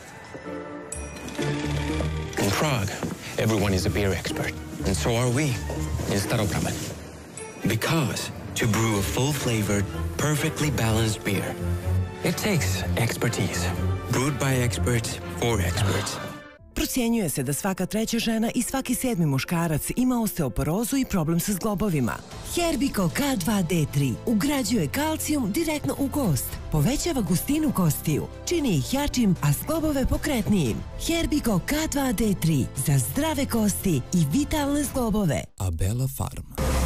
In Prague, everyone is a beer expert, and so are we in Staropramen. Because to brew a full-flavored, perfectly balanced beer, it takes expertise. Brewed by experts for experts. Procjenjuje se da svaka treća žena i svaki sedmi muškarac ima osteoporozu i problem sa zglobovima. Herbiko K dva D tri ugrađuje kalcijum direktno u kost, povećava gustinu kostiju, čini ih jačim, a zglobove pokretnijim. Herbiko K dva D tri za zdrave kosti i vitalne zglobove. Abela Farm.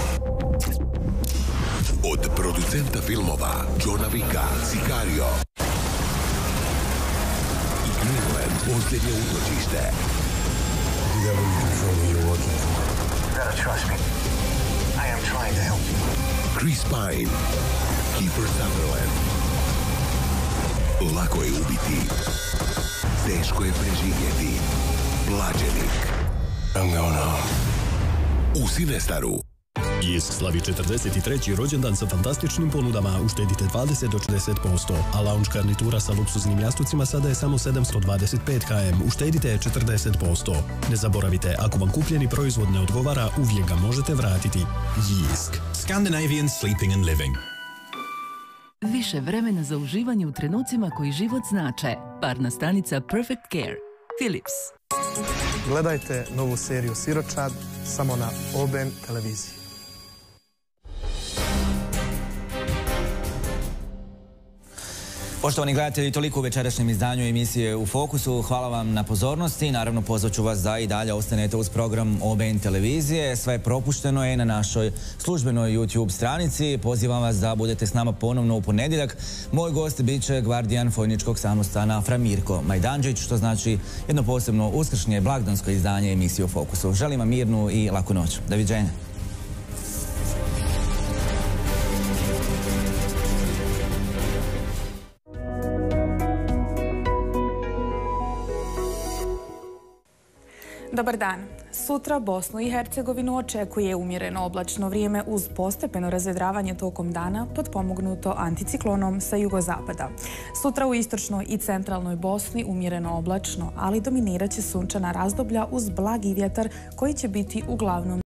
Od producenta filmova Johna Wicka, Sicario i Greenland, Posljednje utočište. You got what you control who you're working for. You gotta trust me. I am trying to help you. Chris Pine, Kiefer Sutherland. Lako je ubiti, teško je preživjeti. Plaćenik. I'm going home. U Cinestaru. Jesk slavi četrdeset treći rođendan sa fantastičnim ponudama, uštedite dvadeset do četrdeset posto, a lounge garnitura sa luksuznim jastucima sada je samo sedamsto dvadeset pet kilograma, uštedite četrdeset posto. Ne zaboravite, ako vam kupljeni proizvod ne odgovara, uvijek ga možete vratiti. Jesk. Scandinavian Sleeping and Living. Više vremena za uživanje u trenucima koji život znače. Parna stanica Perfect Care. Philips. Gledajte novu seriju Siročad samo na O B N televiziji. Poštovani gledatelji, toliko u večerašnjem izdanju emisije U fokusu. Hvala vam na pozornosti. Naravno, pozvaću vas da i dalje ostanete uz program O B N televizije. Sve propušteno je na našoj službenoj YouTube stranici. Pozivam vas da budete s nama ponovno u ponedjeljak. Moj gost bit će gvardijan Fojničkog samostana Fra Mirko Majdanđić, što znači jedno posebno uskršnje blagdansko izdanje emisije U fokusu. Želim vam mirnu i laku noć. Doviđenja. Dobar dan. Sutra Bosnu i Hercegovinu očekuje umjereno oblačno vrijeme uz postepeno razvedravanje tokom dana potpomognuto anticiklonom sa jugozapada. Sutra u istočnoj i centralnoj Bosni umjereno oblačno, ali dominirat će sunčana razdoblja uz blagi vjetar koji će biti uglavnom